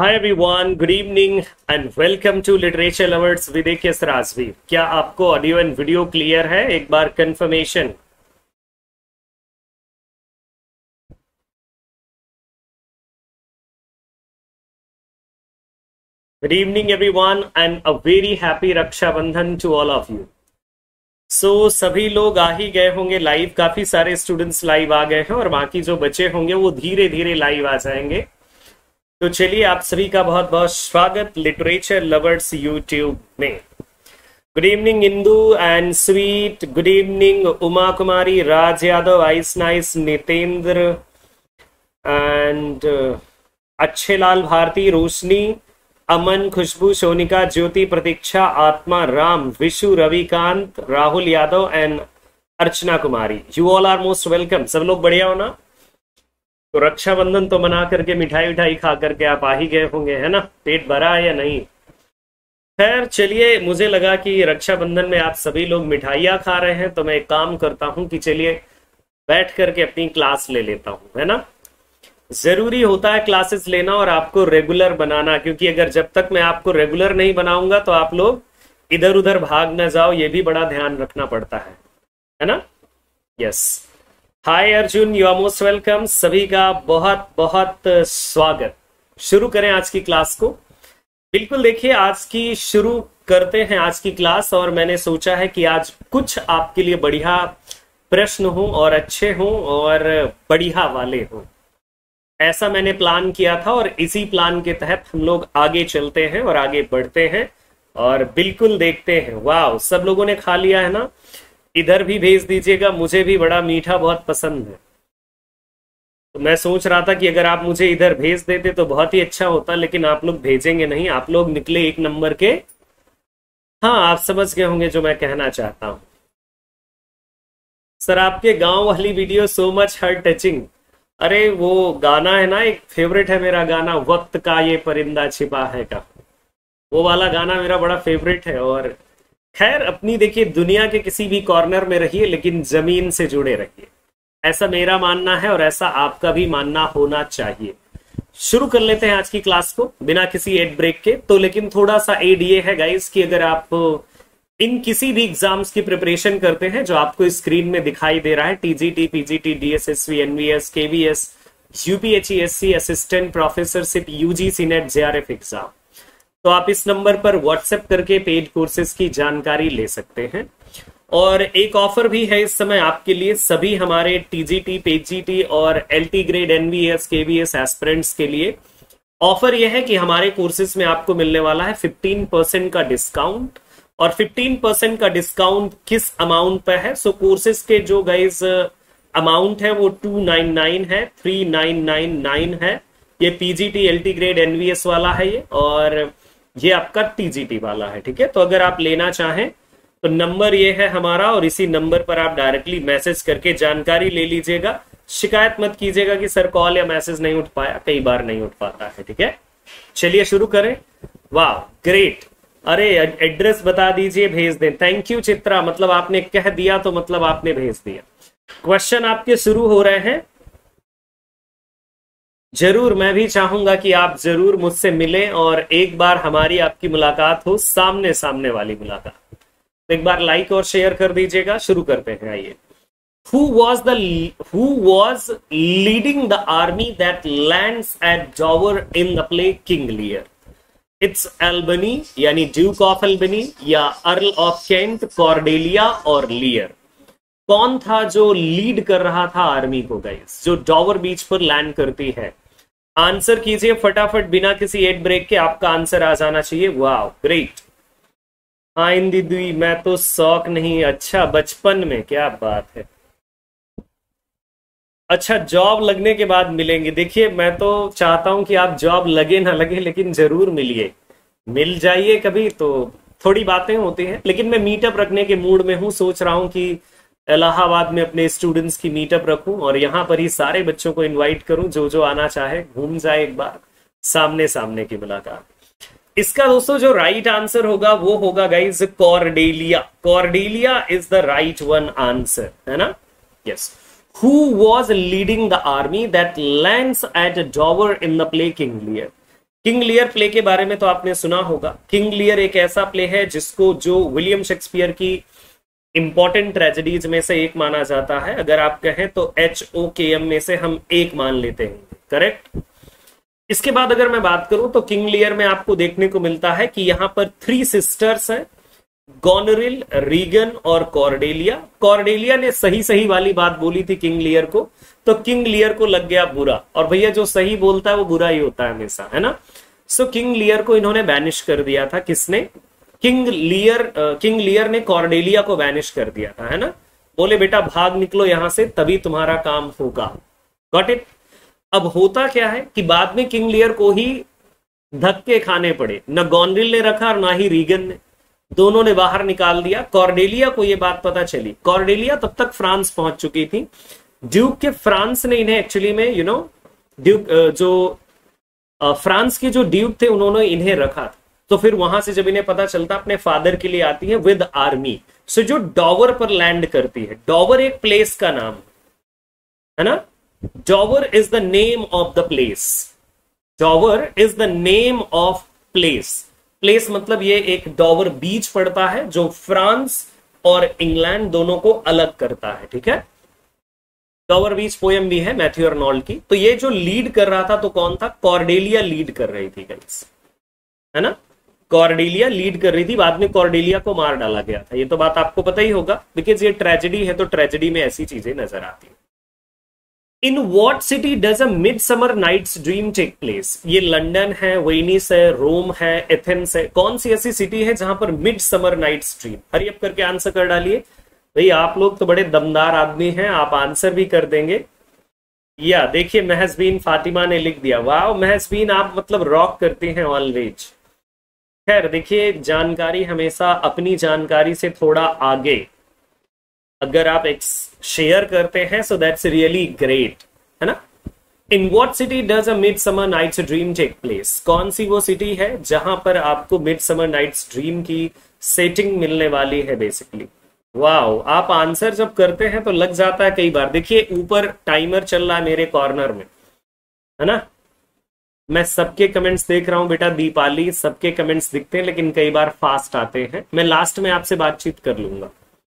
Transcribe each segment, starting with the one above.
Hi everyone, good evening and welcome to literature lovers with AKS Rajveer. क्या आपको audio and video clear है? एक बार confirmation. Good evening everyone and a very happy Rakshabandhan to all of you. सभी लोग आ ही गए होंगे लाइव, काफी सारे स्टूडेंट्स लाइव आ गए हैं और बाकी जो बचे होंगे वो धीरे धीरे लाइव आ जाएंगे। तो चलिए, आप सभी का बहुत बहुत स्वागत लिटरेचर लवर्स यूट्यूब में। Good evening Indu and sweet, good evening Uma Kumari, Raj Yadav, ice nice, Nitendra and Achhe Lal Bharti, Roshni, Aman, Khushboo, Sonika, Jyoti, Pratiksha, Atma, Ram, Vishu, Ravikant, Rahul Yadav and Archana Kumari. You all are most welcome. सब लोग बढ़िया हो ना? तो रक्षाबंधन तो मना करके मिठाई उठाई खा करके आप आ ही गए होंगे, है ना? पेट भरा है या नहीं? खैर चलिए, मुझे लगा कि रक्षाबंधन में आप सभी लोग मिठाइयाँ खा रहे हैं तो मैं एक काम करता हूँ कि चलिए बैठ करके अपनी क्लास ले लेता हूँ, है ना? जरूरी होता है क्लासेस लेना और आपको रेगुलर बनाना, क्योंकि अगर जब तक मैं आपको रेगुलर नहीं बनाऊंगा तो आप लोग इधर उधर भाग ना जाओ, ये भी बड़ा ध्यान रखना पड़ता है ना? Yes. Hi Arjun, you are most welcome. सभी का बहुत बहुत स्वागत। शुरू करें आज की क्लास को। बिल्कुल, देखिए आज की शुरू करते हैं आज की क्लास, और मैंने सोचा है कि आज कुछ आपके लिए बढ़िया प्रश्न हो और अच्छे हो और बढ़िया वाले हो, ऐसा मैंने प्लान किया था और इसी प्लान के तहत हम लोग आगे चलते हैं और आगे बढ़ते हैं। और बिल्कुल देखते हैं। वाह, सब लोगों ने खा लिया है ना? इधर भी भेज दीजिएगा, मुझे भी बड़ा मीठा बहुत पसंद है। तो मैं सोच रहा था कि अगर आप मुझे इधर भेज देते तो बहुत ही अच्छा होता, लेकिन आप लोग भेजेंगे नहीं। आप लोग निकले एक नंबर के। हाँ, आप समझ गए होंगे जो मैं कहना चाहता हूं। सर, आपके गांव वाली video so much heart touching. अरे वो गाना है ना, एक फेवरेट है मेरा गाना, वक्त का ये परिंदा छिपा है का। वो वाला गाना मेरा बड़ा फेवरेट है। और खैर, अपनी देखिए दुनिया के किसी भी कॉर्नर में रहिए लेकिन जमीन से जुड़े रहिए, ऐसा मेरा मानना है और ऐसा आपका भी मानना होना चाहिए। शुरू कर लेते हैं आज की क्लास को बिना किसी एड ब्रेक के। तो लेकिन थोड़ा सा एड ये है गाइस कि अगर आप इन किसी भी एग्जाम्स की प्रिपरेशन करते हैं जो आपको स्क्रीन में दिखाई दे रहा है, TGT, PGT, DSSSB, NVS, KVS, UPHESC, assistant professorship, UGC NET, JRF exam, तो आप इस नंबर पर व्हाट्सएप करके पेड कोर्सेज की जानकारी ले सकते हैं। और एक ऑफर भी है इस समय आपके लिए, सभी हमारे टीजीटी, पीजीटी और LT grade, NVS, KVS aspirants के लिए ऑफर यह है कि हमारे कोर्सेज में आपको मिलने वाला है 15% का डिस्काउंट। और 15% का डिस्काउंट किस अमाउंट पर है? सो कोर्सेज के जो गाइज अमाउंट है वो 299 है, 3999 है। ये पीजीटी, एलटी ग्रेड, एनवीएस वाला है ये, और ये आपका टीजीटी वाला है। ठीक है, तो अगर आप लेना चाहें तो नंबर ये है हमारा, और इसी नंबर पर आप डायरेक्टली मैसेज करके जानकारी ले लीजिएगा। शिकायत मत कीजिएगा कि सर कॉल या मैसेज नहीं उठ पाया, कई बार नहीं उठ पाता है। ठीक है, चलिए शुरू करें। वाह ग्रेट। अरे एड्रेस बता दीजिए, भेज दें। थैंक यू चित्रा, मतलब आपने कह दिया तो मतलब आपने भेज दिया। क्वेश्चन आपके शुरू हो रहे हैं। जरूर, मैं भी चाहूंगा कि आप जरूर मुझसे मिलें और एक बार हमारी आपकी मुलाकात हो, सामने सामने वाली मुलाकात। तो एक बार लाइक और शेयर कर दीजिएगा। शुरू करते हैं, आइए। Who was leading the army that lands at Dover in the play King Lear? It's Albany यानी ड्यूक ऑफ एल्बनी, या अर्ल ऑफ केंट, कॉर्डेलिया और लियर। कौन था जो लीड कर रहा था आर्मी को गाइस, जो डॉवर बीच पर लैंड करती है? आंसर कीजिए फटाफट, बिना किसी एड ब्रेक के आपका आंसर आ जाना चाहिए। वाह ग्रेट। हाँ दीदी, मैं तो शौक नहीं। अच्छा, बचपन में, क्या बात है। अच्छा, जॉब लगने के बाद मिलेंगे। देखिए, मैं तो चाहता हूं कि आप जॉब लगे ना लगे लेकिन जरूर मिलिए, मिल जाइए कभी। तो थोड़ी बातें होती हैं, लेकिन मैं मीटअप रखने के मूड में हूं। सोच रहा हूं कि इलाहाबाद में अपने स्टूडेंट्स की मीटअप रखूं और यहाँ पर ही सारे बच्चों को इनवाइट करूं, जो जो आना चाहे घूम जाए एक बार, सामने सामने की मुलाकात। इसका दोस्तों जो राइट आंसर होगा वो होगा guys Cordelia. Cordelia is the right one answer, है ना? Yes. Who was leading the army that lands at Dover in the play King Lear? King Lear play के बारे में तो आपने सुना होगा। किंग लियर एक ऐसा प्ले है जिसको जो विलियम शेक्सपियर की इंपॉर्टेंट ट्रेजेडीज में से एक माना जाता है। अगर आप कहें तो HOKM में से हम एक मान लेते हैं, करेक्ट। इसके बाद अगर मैं बात करूं तो किंग लियर में आपको देखने को मिलता है कि यहां पर 3 सिस्टर्स हैं, गोनरिल, रीगन और कॉर्डेलिया। कॉर्डेलिया ने सही सही वाली बात बोली थी किंग लियर को, तो किंग लियर को लग गया बुरा। और भैया जो सही बोलता है वो बुरा ही होता है हमेशा, है ना। सो किंग लियर को इन्होंने बैनिश कर दिया था। किसने? किंग लियर ने कॉर्डेलिया को बैनिश कर दिया था, है ना। बोले बेटा भाग निकलो यहां से, तभी तुम्हारा काम होगा। Got it. अब होता क्या है कि बाद में किंग लियर को ही धक्के खाने पड़े, न गोनरिल ने रखा और ना ही रीगन ने, दोनों ने बाहर निकाल दिया। कॉर्डेलिया को यह बात पता चली। कॉर्डेलिया तब तक फ्रांस पहुंच चुकी थी। ड्यूक के फ्रांस ने इन्हें एक्चुअली में ड्यूक जो फ्रांस के जो ड्यूक थे उन्होंने इन्हें रखा था। तो फिर वहां से जब इन्हें पता चलता अपने फादर के लिए आती है विद आर्मी। सो जो डॉवर पर लैंड करती है, डॉवर एक प्लेस का नाम है ना। Dover is the name of the place. Dover is the name of place. Place मतलब ये एक डॉवर बीच पड़ता है जो फ्रांस और इंग्लैंड दोनों को अलग करता है, ठीक है। डॉवर बीच पोयम भी है मैथ्यू अर्नोल्ड की। तो ये जो लीड कर रहा था तो कौन था? कॉर्डेलिया लीड कर रही थी गाइस, है ना। कॉर्डेलिया लीड कर रही थी। बाद में कॉर्डेलिया को मार डाला गया था। ये तो बात आपको पता ही होगा, बिकॉज ये ट्रेजेडी है तो ट्रेजेडी में ऐसी चीजें नजर आती है। In what city does a midsummer night's dream take place? ये लंदन है, वेनिस है, रोम है, एथेंस है। कौन सी ऐसी सिटी है जहां पर midsummer night's dream? Hurry up करके आंसर कर डालिए। भाई आप लोग तो बड़े दमदार आदमी हैं, आप आंसर भी कर देंगे। या देखिए महजबीन फातिमा ने लिख दिया। वाह महजबीन, आप मतलब रॉक करती हैं ऑलवेज। खैर देखिए, जानकारी हमेशा अपनी जानकारी से थोड़ा आगे अगर आप शेयर करते हैं सो दैट्स रियली ग्रेट, है ना। In what city does a midsummer night's dream take place? कौन सी वो सिटी है जहां पर आपको मिड समर नाइट्स ड्रीम की सेटिंग मिलने वाली है बेसिकली। वाओ, आप आंसर जब करते हैं तो लग जाता है कई बार। देखिए ऊपर टाइमर चल रहा है मेरे कॉर्नर में, है ना। मैं सबके कमेंट्स देख रहा हूं बेटा दीपाली, सबके कमेंट्स दिखते हैं लेकिन कई बार फास्ट आते हैं। मैं लास्ट में आपसे बातचीत कर लूंगा,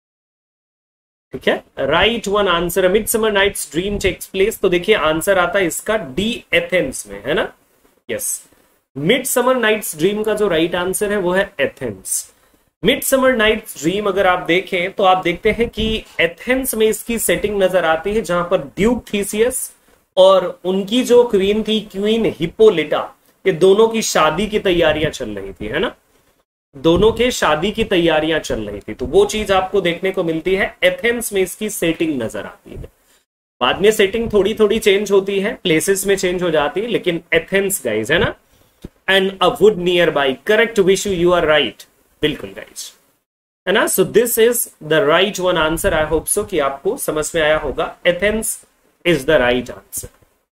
ठीक है। Right one answer, midsummer night's dream takes place. तो देखिए आंसर आता है इसका डी, एथेंस में, है ना। Yes, midsummer night's dream का जो राइट आंसर है वो है Athens. Midsummer night's dream अगर आप देखें तो आप देखते हैं कि एथेंस में इसकी सेटिंग नजर आती है, जहां पर ड्यूक थीसियस और उनकी जो क्वीन थी क्वीन हिप्पोलिटा, ये दोनों की शादी की तैयारियां चल रही थी, है ना। दोनों के शादी की तैयारियां चल रही थी, तो वो चीज आपको देखने को मिलती है। एथेंस में इसकी सेटिंग नजर आती है। बाद में सेटिंग थोड़ी थोड़ी चेंज होती है, प्लेसेस में चेंज हो जाती है, लेकिन एथेंस गाइज, है ना। And a wood nearby, correct Vishu, you are right, बिल्कुल गाइज, है ना। So this is the right one answer. I hope so कि आपको समझ में आया होगा। Athens is the right answer.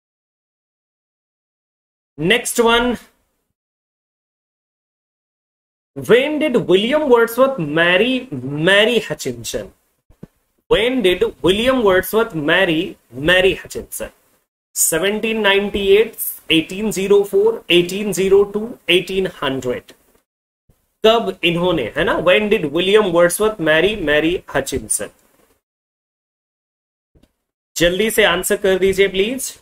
Next one, when did William Wordsworth marry Mary Hutchinson? When did William Wordsworth marry Mary Hutchinson? 1798, 1804, 1802, 1800? कब इन्होंने, है ना। When did William Wordsworth marry Mary Hutchinson? जल्दी से आंसर कर दीजिए प्लीज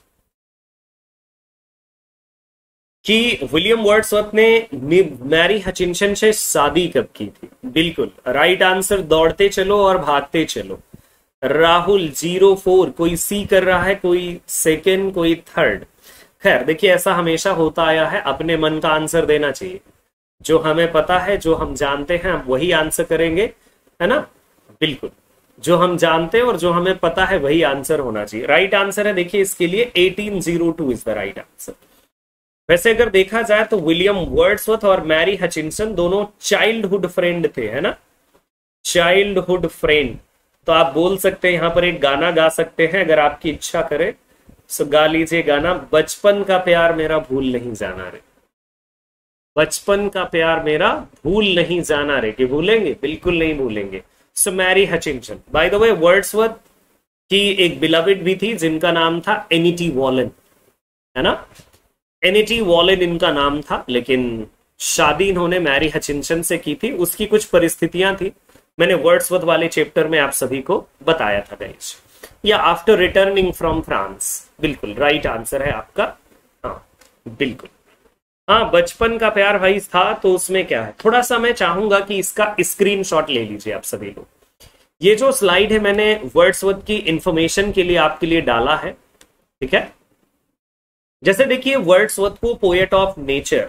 कि विलियम वर्ड्सवर्थ ने मैरी हचिंसन से शादी कब की थी। बिल्कुल राइट आंसर, दौड़ते चलो और भागते चलो। राहुल 04, कोई सी कर रहा है, कोई सेकंड, कोई थर्ड। खैर देखिए ऐसा हमेशा होता आया है, अपने मन का आंसर देना चाहिए। जो हमें पता है, जो हम जानते हैं, हम वही आंसर करेंगे, है ना। बिल्कुल जो हम जानते हैं और जो हमें पता है वही आंसर होना चाहिए। राइट आंसर है देखिए इसके लिए 1802 इज द राइट आंसर। वैसे अगर देखा जाए तो विलियम वर्ड्सवर्थ और मैरी हचिंसन दोनों चाइल्डहुड फ्रेंड थे, है ना, चाइल्डहुड फ्रेंड। तो आप बोल सकते हैं यहां पर एक गाना गा सकते हैं अगर आपकी इच्छा करे, सो गा लीजिए गाना, बचपन का प्यार मेरा भूल नहीं जाना रे। बचपन का प्यार मेरा भूल नहीं जाना रे, कि भूलेंगे? बिल्कुल नहीं भूलेंगे। So Mary Hutchinson, by the way Wordsworth की एक बिलविड भी थी जिनका नाम था एनिटी वॉलन, है ना। एनएटी वॉलेन इनका नाम था, लेकिन शादी इन्होंने मैरी हचिंसन से की थी। उसकी कुछ परिस्थितियां थी, मैंने वर्ड्सवर्थ वाले चैप्टर में आप सभी को बताया था गाइस। या आफ्टर रिटर्निंग फ्रॉम फ्रांस, बिल्कुल राइट आंसर है आपका। हाँ बिल्कुल, हाँ बचपन का प्यार भाई था, तो उसमें क्या है, थोड़ा सा मैं चाहूंगा कि इसका स्क्रीनशॉट ले लीजिए आप सभी लोग। ये जो स्लाइड है मैंने वर्ड्सवर्थ की इंफॉर्मेशन के लिए आपके लिए डाला है, ठीक है। जैसे देखिए वर्ड्सवर्थ को पोएट ऑफ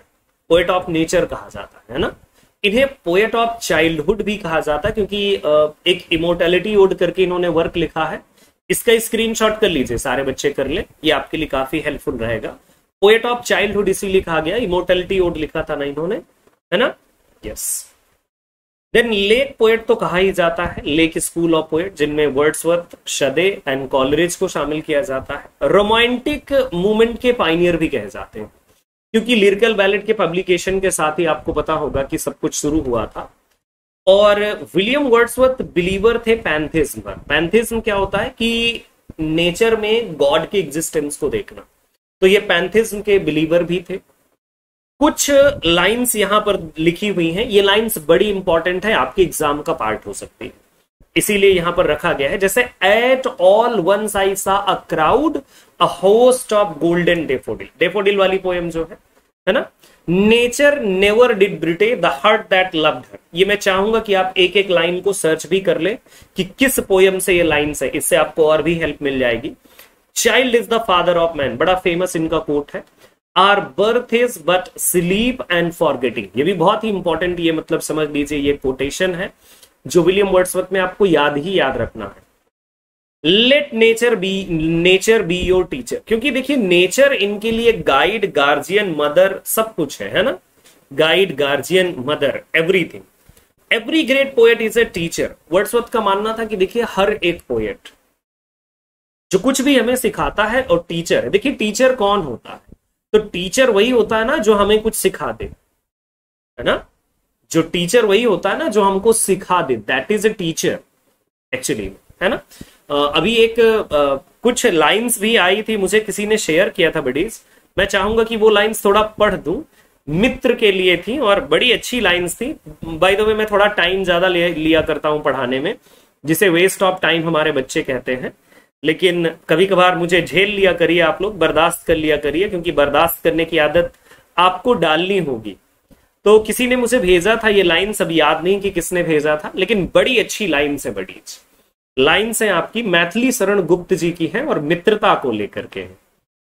नेचर कहा जाता है ना। इन्हें पोएट ऑफ चाइल्डहुड भी कहा जाता है, क्योंकि एक इमोर्टैलिटी ओड करके इन्होंने वर्क लिखा है। इसका स्क्रीनशॉट कर लीजिए, सारे बच्चे कर ले, ये आपके लिए काफी हेल्पफुल रहेगा। पोएट ऑफ चाइल्डहुड इसीलिए कहा गया, इमोर्टैलिटी ओड लिखा था ना इन्होंने, है ना। यस, देन लेक पोएट तो कहा ही जाता है, लेक स्कूल ऑफ पोएट, जिनमें वर्ड्सवर्थ, शदे एंड कॉलरिज को शामिल किया जाता है। रोमांटिक मूवमेंट के पाइनियर भी कहे जाते हैं, क्योंकि लिरिकल बैलेट के पब्लिकेशन के साथ ही आपको पता होगा कि सब कुछ शुरू हुआ था। और विलियम वर्ड्सवर्थ बिलीवर थे पैंथिज्म पर। पैंथिज्म क्या होता है कि नेचर में गॉड के एग्जिस्टेंस को देखना, तो ये पैंथिज्म के बिलीवर भी थे। कुछ लाइंस यहां पर लिखी हुई हैं, ये लाइंस बड़ी इंपॉर्टेंट है, आपके एग्जाम का पार्ट हो सकती है, इसीलिए यहां पर रखा गया है। जैसे at all once I saw a crowd a host of golden daffodil, daffodil वाली पोएम जो है ना। नेचर नेवर डिड ब्रिटे the heart that loved her, ये मैं चाहूंगा कि आप एक एक लाइन को सर्च भी कर ले कि किस पोएम से ये लाइन्स है, इससे आपको और भी हेल्प मिल जाएगी। Child is the father of man, बड़ा फेमस इनका कोट है। Our birth is but sleep and forgetting, ये भी बहुत ही इंपॉर्टेंट, ये मतलब समझ लीजिए ये कोटेशन है जो विलियम वर्ड्सवर्थ में आपको याद रखना है। Let nature be your teacher, क्योंकि देखिए नेचर इनके लिए गाइड, गार्जियन, मदर सब कुछ है ना। Guide, guardian, mother, everything. Every great poet is a teacher. Wordsworth का मानना था कि देखिए हर एक पोएट जो कुछ भी हमें सिखाता है और टीचर है। देखिए टीचर कौन होता है, तो टीचर वही होता है ना जो हमें कुछ सिखा दे, है ना। जो टीचर वही होता है ना जो हमको सिखा दे, that is a teacher actually, है ना। अभी एक कुछ लाइंस भी आई थी, मुझे किसी ने शेयर किया था बडीज, मैं चाहूंगा कि वो लाइंस थोड़ा पढ़ दूं, मित्र के लिए थी और बड़ी अच्छी लाइंस थी। बाय द वे मैं थोड़ा टाइम ज्यादा लिया करता हूं पढ़ाने में, जिसे वेस्ट ऑफ टाइम हमारे बच्चे कहते हैं, लेकिन कभी कभार मुझे झेल लिया करिए, आप लोग बर्दाश्त कर लिया करिए, क्योंकि बर्दाश्त करने की आदत आपको डालनी होगी। तो किसी ने मुझे भेजा था ये लाइन्स, अब याद नहीं कि किसने भेजा था, लेकिन बड़ी अच्छी लाइन्स है, बड़ी लाइन्स है आपकी, मैथिली शरण गुप्त जी की है और मित्रता को लेकर के है।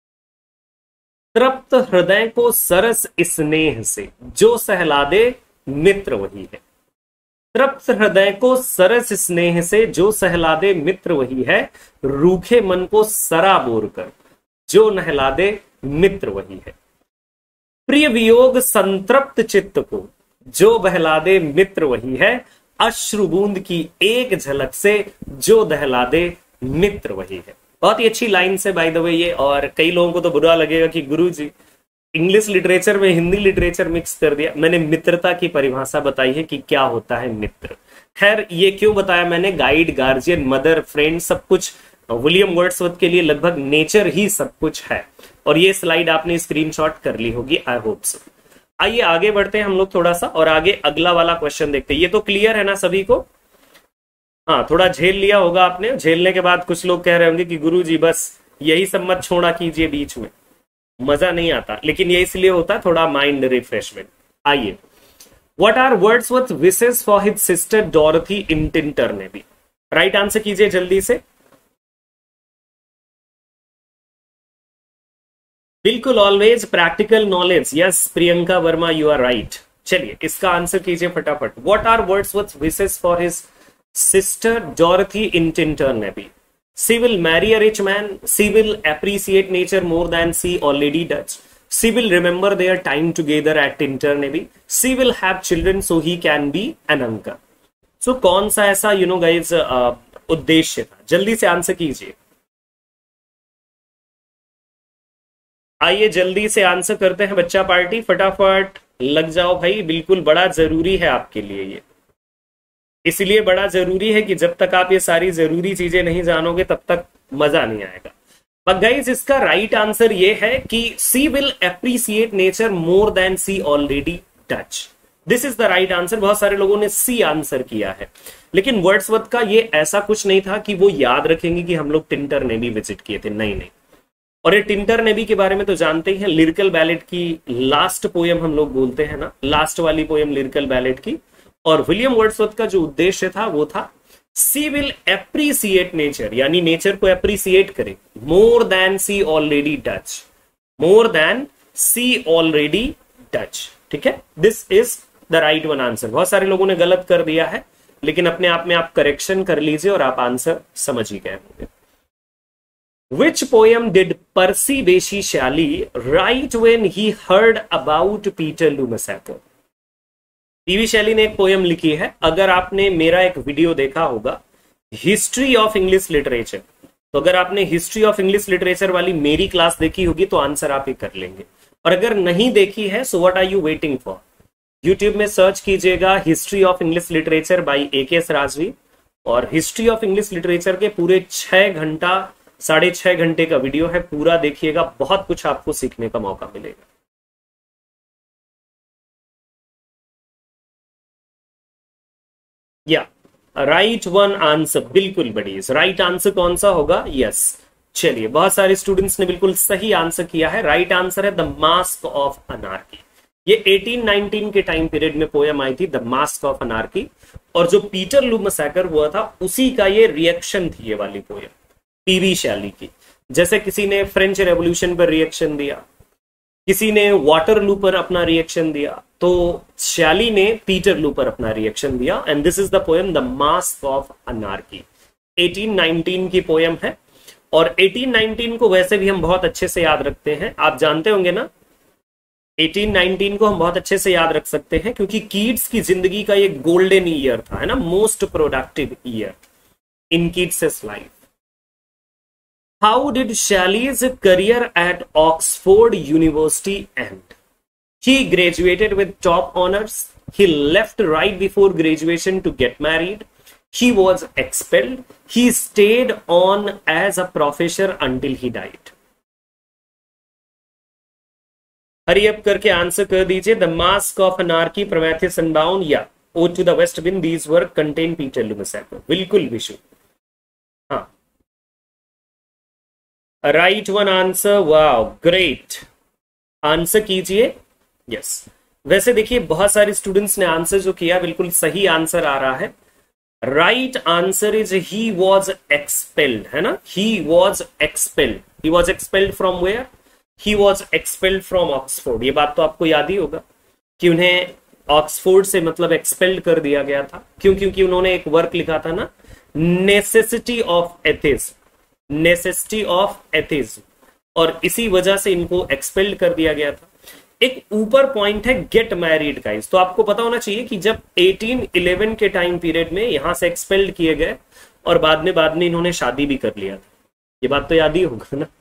तृप्त हृदय को सरस स्नेह से जो सहला दे मित्र वही है। तृप्त हृदय को सरस स्नेह से जो सहला दे मित्र वही है। रूखे मन को सराबोर कर जो नहला दे मित्र वही है। प्रिय वियोग संतृप्त चित्त को जो बहला दे मित्र वही है। अश्रु बूंद की एक झलक से जो दहला दे मित्र वही है। बहुत ही अच्छी लाइन है बाय द वे ये, और कई लोगों को तो बुरा लगेगा कि गुरुजी इंग्लिश लिटरेचर में हिंदी लिटरेचर मिक्स कर दिया। मैंने मित्रता की परिभाषा बताई है कि क्या होता है मित्र। खैर ये क्यों बताया मैंने, गाइड, गार्जियन, मदर, फ्रेंड सब कुछ विलियम वर्ड्सवर्थ के लिए लगभग नेचर ही सब कुछ है। और ये स्लाइड आपने स्क्रीनशॉट कर ली होगी, आई होप सो। आइए आगे बढ़ते हैं हम लोग थोड़ा सा, और आगे अगला वाला क्वेश्चन देखते हैं। ये तो क्लियर है ना सभी को? हाँ, थोड़ा झेल लिया होगा आपने। झेलने के बाद कुछ लोग कह रहे होंगे कि गुरुजी बस यही सब मत छोड़ा कीजिए बीच में, मजा नहीं आता, लेकिन ये इसलिए होता है थोड़ा माइंड रिफ्रेशमेंट। आइए, what are Wordsworth wishes for his sister Dorothy in Tintern Abbey? Right answer कीजिए जल्दी से। बिल्कुल, always practical knowledge. Yes Priyanka Varma, you are right. चलिए इसका आंसर कीजिए फटाफट। What are Wordsworth wishes for his sister Dorothy in Tintern Abbey? She will marry a rich man. She will appreciate nature more than she already does. She will remember their time together at Tinterneby. She will have children so he can be an uncle. So कौन सा ऐसा guys उद्देश्य था? जल्दी से answer कीजिए। आइए जल्दी से आंसर करते हैं बच्चा पार्टी, फटाफट लग जाओ भाई, बिल्कुल बड़ा जरूरी है आपके लिए ये। इसलिए बड़ा जरूरी है कि जब तक आप ये सारी जरूरी चीजें नहीं जानोगे तब तक मजा नहीं आएगा। बट गाइज इसका राइट आंसर ये है कि she will appreciate nature more than she already touch. This is the right answer. बहुत सारे लोगों ने सी आंसर किया है, लेकिन वर्ड्सवर्थ का ये ऐसा कुछ नहीं था कि वो याद रखेंगे कि हम लोग टिंटर ने भी विजिट किए थे, नहीं नहीं। और ये टिंटर नेबी के बारे में तो जानते ही हैं, लिरिकल बैलेट की लास्ट पोयम हम लोग बोलते हैं ना, लास्ट वाली पोयम लिरिकल बैलेट की। और विलियम वर्ड्सवर्थ का जो उद्देश्य था वो था सी विल एप्रिसिएट नेचर, यानी नेचर को एप्रिसिएट करे, more than she already touch, more than she already touch. ठीक है, this is the right one answer. बहुत सारे लोगों ने गलत कर दिया है, लेकिन अपने आप में आप करेक्शन कर लीजिए और आप आंसर समझ ही गए होंगे। Which poem did Percy Bysshe Shelley write when he heard about Peter Lou Massacre? PB Shelley ने एक पोयम लिखी है। अगर आपने मेरा एक वीडियो देखा होगा हिस्ट्री ऑफ इंग्लिश लिटरेचर, तो अगर आपने हिस्ट्री ऑफ इंग्लिश लिटरेचर वाली मेरी क्लास देखी होगी तो आंसर आप ही कर लेंगे। और अगर नहीं देखी है so what are you waiting for? YouTube में सर्च कीजिएगा history of English literature by AK Rajvi, और हिस्ट्री ऑफ इंग्लिश लिटरेचर के पूरे 6.5 घंटे का वीडियो है, पूरा देखिएगा, बहुत कुछ आपको सीखने का मौका मिलेगा। या राइट वन आंसर, बिल्कुल बढ़िया। राइट आंसर कौन सा होगा? यस, चलिए बहुत सारे स्टूडेंट्स ने बिल्कुल सही आंसर किया है। राइट आंसर है द मास्क ऑफ अनार्की। ये 1819 के टाइम पीरियड में पोयम आई थी, द मास्क ऑफ अनार्की, और जो पीटर लू मैसेकर हुआ था उसी का ये रिएक्शन थी, ये वाली पोयम पीवी शैली की। जैसे किसी ने फ्रेंच रेवोल्यूशन पर रिएक्शन दिया, किसी ने वाटरलू पर अपना रिएक्शन दिया, तो शैली ने पीटरलू पर अपना रिएक्शन दिया। And this is the poem the mask of anarchy, 1819 की पोयम है। और 1819 को वैसे भी हम बहुत अच्छे से याद रखते हैं, आप जानते होंगे ना, 1819 को हम बहुत अच्छे से याद रख सकते हैं क्योंकि कीट्स की जिंदगी का एक गोल्डन ईयर था, है ना, most productive year in Keats life. How did Shelley's career at Oxford University end? He graduated with top honors. He left right before graduation to get married. He was expelled. He stayed on as a professor until he died. Hurry up करके answer कर दीजिए। The mask of anarchy, Prometheus unbound या ode to the west wind, these work contain Peterloo massacre. बिल्कुल विशु, हाँ, right one answer, wow great, answer कीजिए। Yes, वैसे देखिए बहुत सारे स्टूडेंट्स ने आंसर जो किया बिल्कुल सही आंसर आ रहा है। Right answer is he was expelled, है ना, he was expelled. He was expelled from where? He was expelled from Oxford. ये बात तो आपको याद ही होगा कि उन्हें ऑक्सफोर्ड से मतलब एक्सपेल्ड कर दिया गया था। क्यों? क्योंकि उन्होंने एक वर्क लिखा था ना, necessity of atheism, necessity of atheism, और इसी वजह से इनको एक्सपेल्ड कर दिया गया था। एक ऊपर पॉइंट है गेट मैरिड गाइस, तो आपको पता होना चाहिए कि जब 1811 के टाइम पीरियड में यहां से एक्सपेल्ड किए गए और बाद में इन्होंने शादी भी कर लिया था। ये बात तो याद ही होगा ना।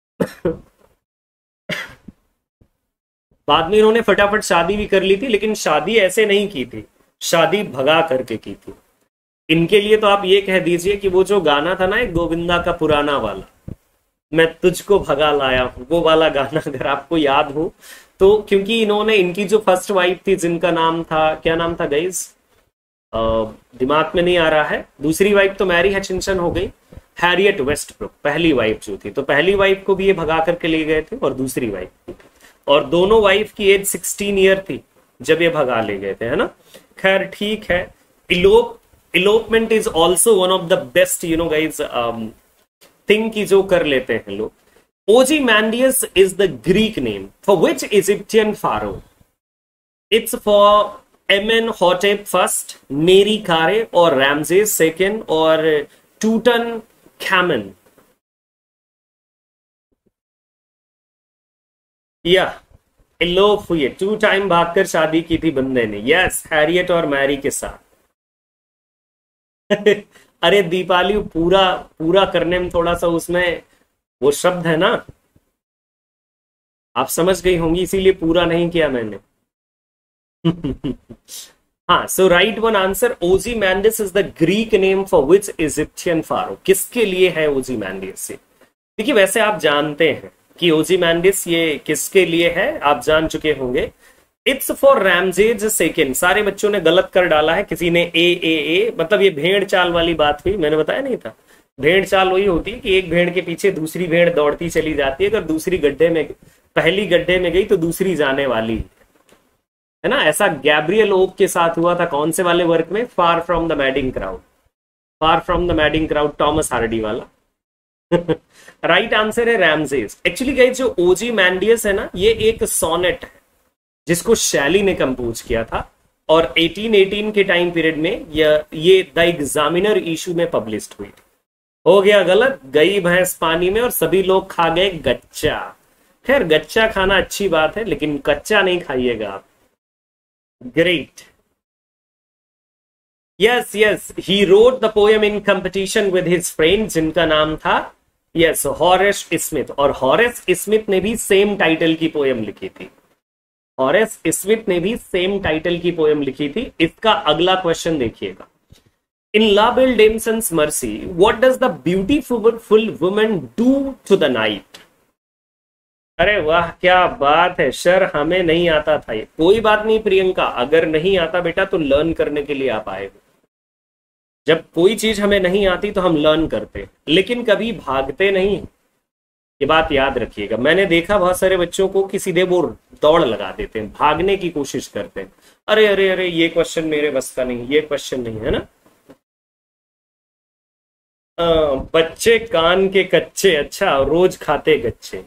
बाद में इन्होंने फटाफट शादी भी कर ली थी, लेकिन शादी ऐसे नहीं की थी, शादी भगा करके की थी। इनके लिए तो आप ये कह दीजिए कि वो जो गाना था ना एक गोविंदा का पुराना वाला, मैं तुझको भगा लाया हूं, वो वाला गाना अगर आपको याद हो तो, क्योंकि इन्होंने, इनकी जो फर्स्ट वाइफ थी जिनका नाम था, क्या नाम था गाइज, दिमाग में नहीं आ रहा है, दूसरी वाइफ तो मैरी हचिंसन हो गई, हैरियट वेस्टब्रुक पहली वाइफ जो थी, तो पहली वाइफ को भी ये भगा करके ले गए थे और दूसरी वाइफ की, और दोनों वाइफ की एज 16 ईयर थी जब ये भगा ले गए थे, है ना। खैर ठीक है, elopement is also one of the best, you know guys, thing की जो कर लेते हैं लोग। Ozymandias is the Greek name for which Egyptian pharaoh? It's for Amenhotep first, Neri Khare, or Ramses second, or Tutankhamun? या elope हुई, 2 time भागकर शादी की थी बंदे ने। यस, हैरियट और मैरी के साथ। अरे दीपाली, पूरा करने में थोड़ा सा उसमें वो शब्द है ना, आप समझ गई होंगी, इसीलिए पूरा नहीं किया मैंने। हाँ, so right one answer, Ozymandias is the Greek name for which Egyptian pharaoh. किसके लिए है ओजीमैंडिस? से देखिए वैसे आप जानते हैं कि ओजीमैंडिस ये किसके लिए है, आप जान चुके होंगे। It's for Ramesses second. सारे बच्चों ने गलत कर डाला है, किसी ने ए, मतलब ये भेड़ चाल वाली बात हुई, मैंने बताया नहीं था। भेड़ चाल वही होती है कि एक भेड़ के पीछे दूसरी भेड़ दौड़ती चली जाती है, अगर दूसरी गड्ढे में, पहली गड्ढे में गई तो दूसरी जाने वाली है ना। ऐसा गैब्रियल ओक के साथ हुआ था, कौन से वाले वर्क में, far from the madding crowd, far from the madding crowd, Thomas Hardy वाला। राइट आंसर है रैमजेस। एक्चुअली गाइस जो ओजी मैंडियस है ना, ये एक सोनेट है जिसको शैली ने कंपोज किया था, और 1818 के टाइम पीरियड में ये द एग्जामिनर इशू में पब्लिश हुई थी। हो गया गलत, गई भैंस पानी में और सभी लोग खा गए गच्चा। खैर गच्चा खाना अच्छी बात है, लेकिन कच्चा नहीं खाइएगा आप। Great. Yes yes, he wrote the poem in competition with his friend, जिनका नाम था यस हॉरेस स्मिथ। और हॉरेस स्मिथ ने भी सेम टाइटल की पोएम लिखी थी, हॉरेस स्मिथ ने भी सेम टाइटल की पोएम लिखी थी। इसका अगला क्वेश्चन देखिएगा। In La Belle Dame sans Merci, what does the beautiful woman do to the knight? अरे वाह क्या बात है सर, हमें नहीं आता था ये। कोई बात नहीं प्रियंका, अगर नहीं आता बेटा तो लर्न करने के लिए आप आए हो। जब कोई चीज हमें नहीं आती तो हम लर्न करते, लेकिन कभी भागते नहीं, ये बात याद रखिएगा। मैंने देखा बहुत सारे बच्चों को कि सीधे वो दौड़ लगा देते हैं, भागने की कोशिश करते हैं। अरे अरे अरे ये क्वेश्चन मेरे बस का नहीं, ये क्वेश्चन नहीं है ना। बच्चे कान के कच्चे, अच्छा रोज खाते गच्चे।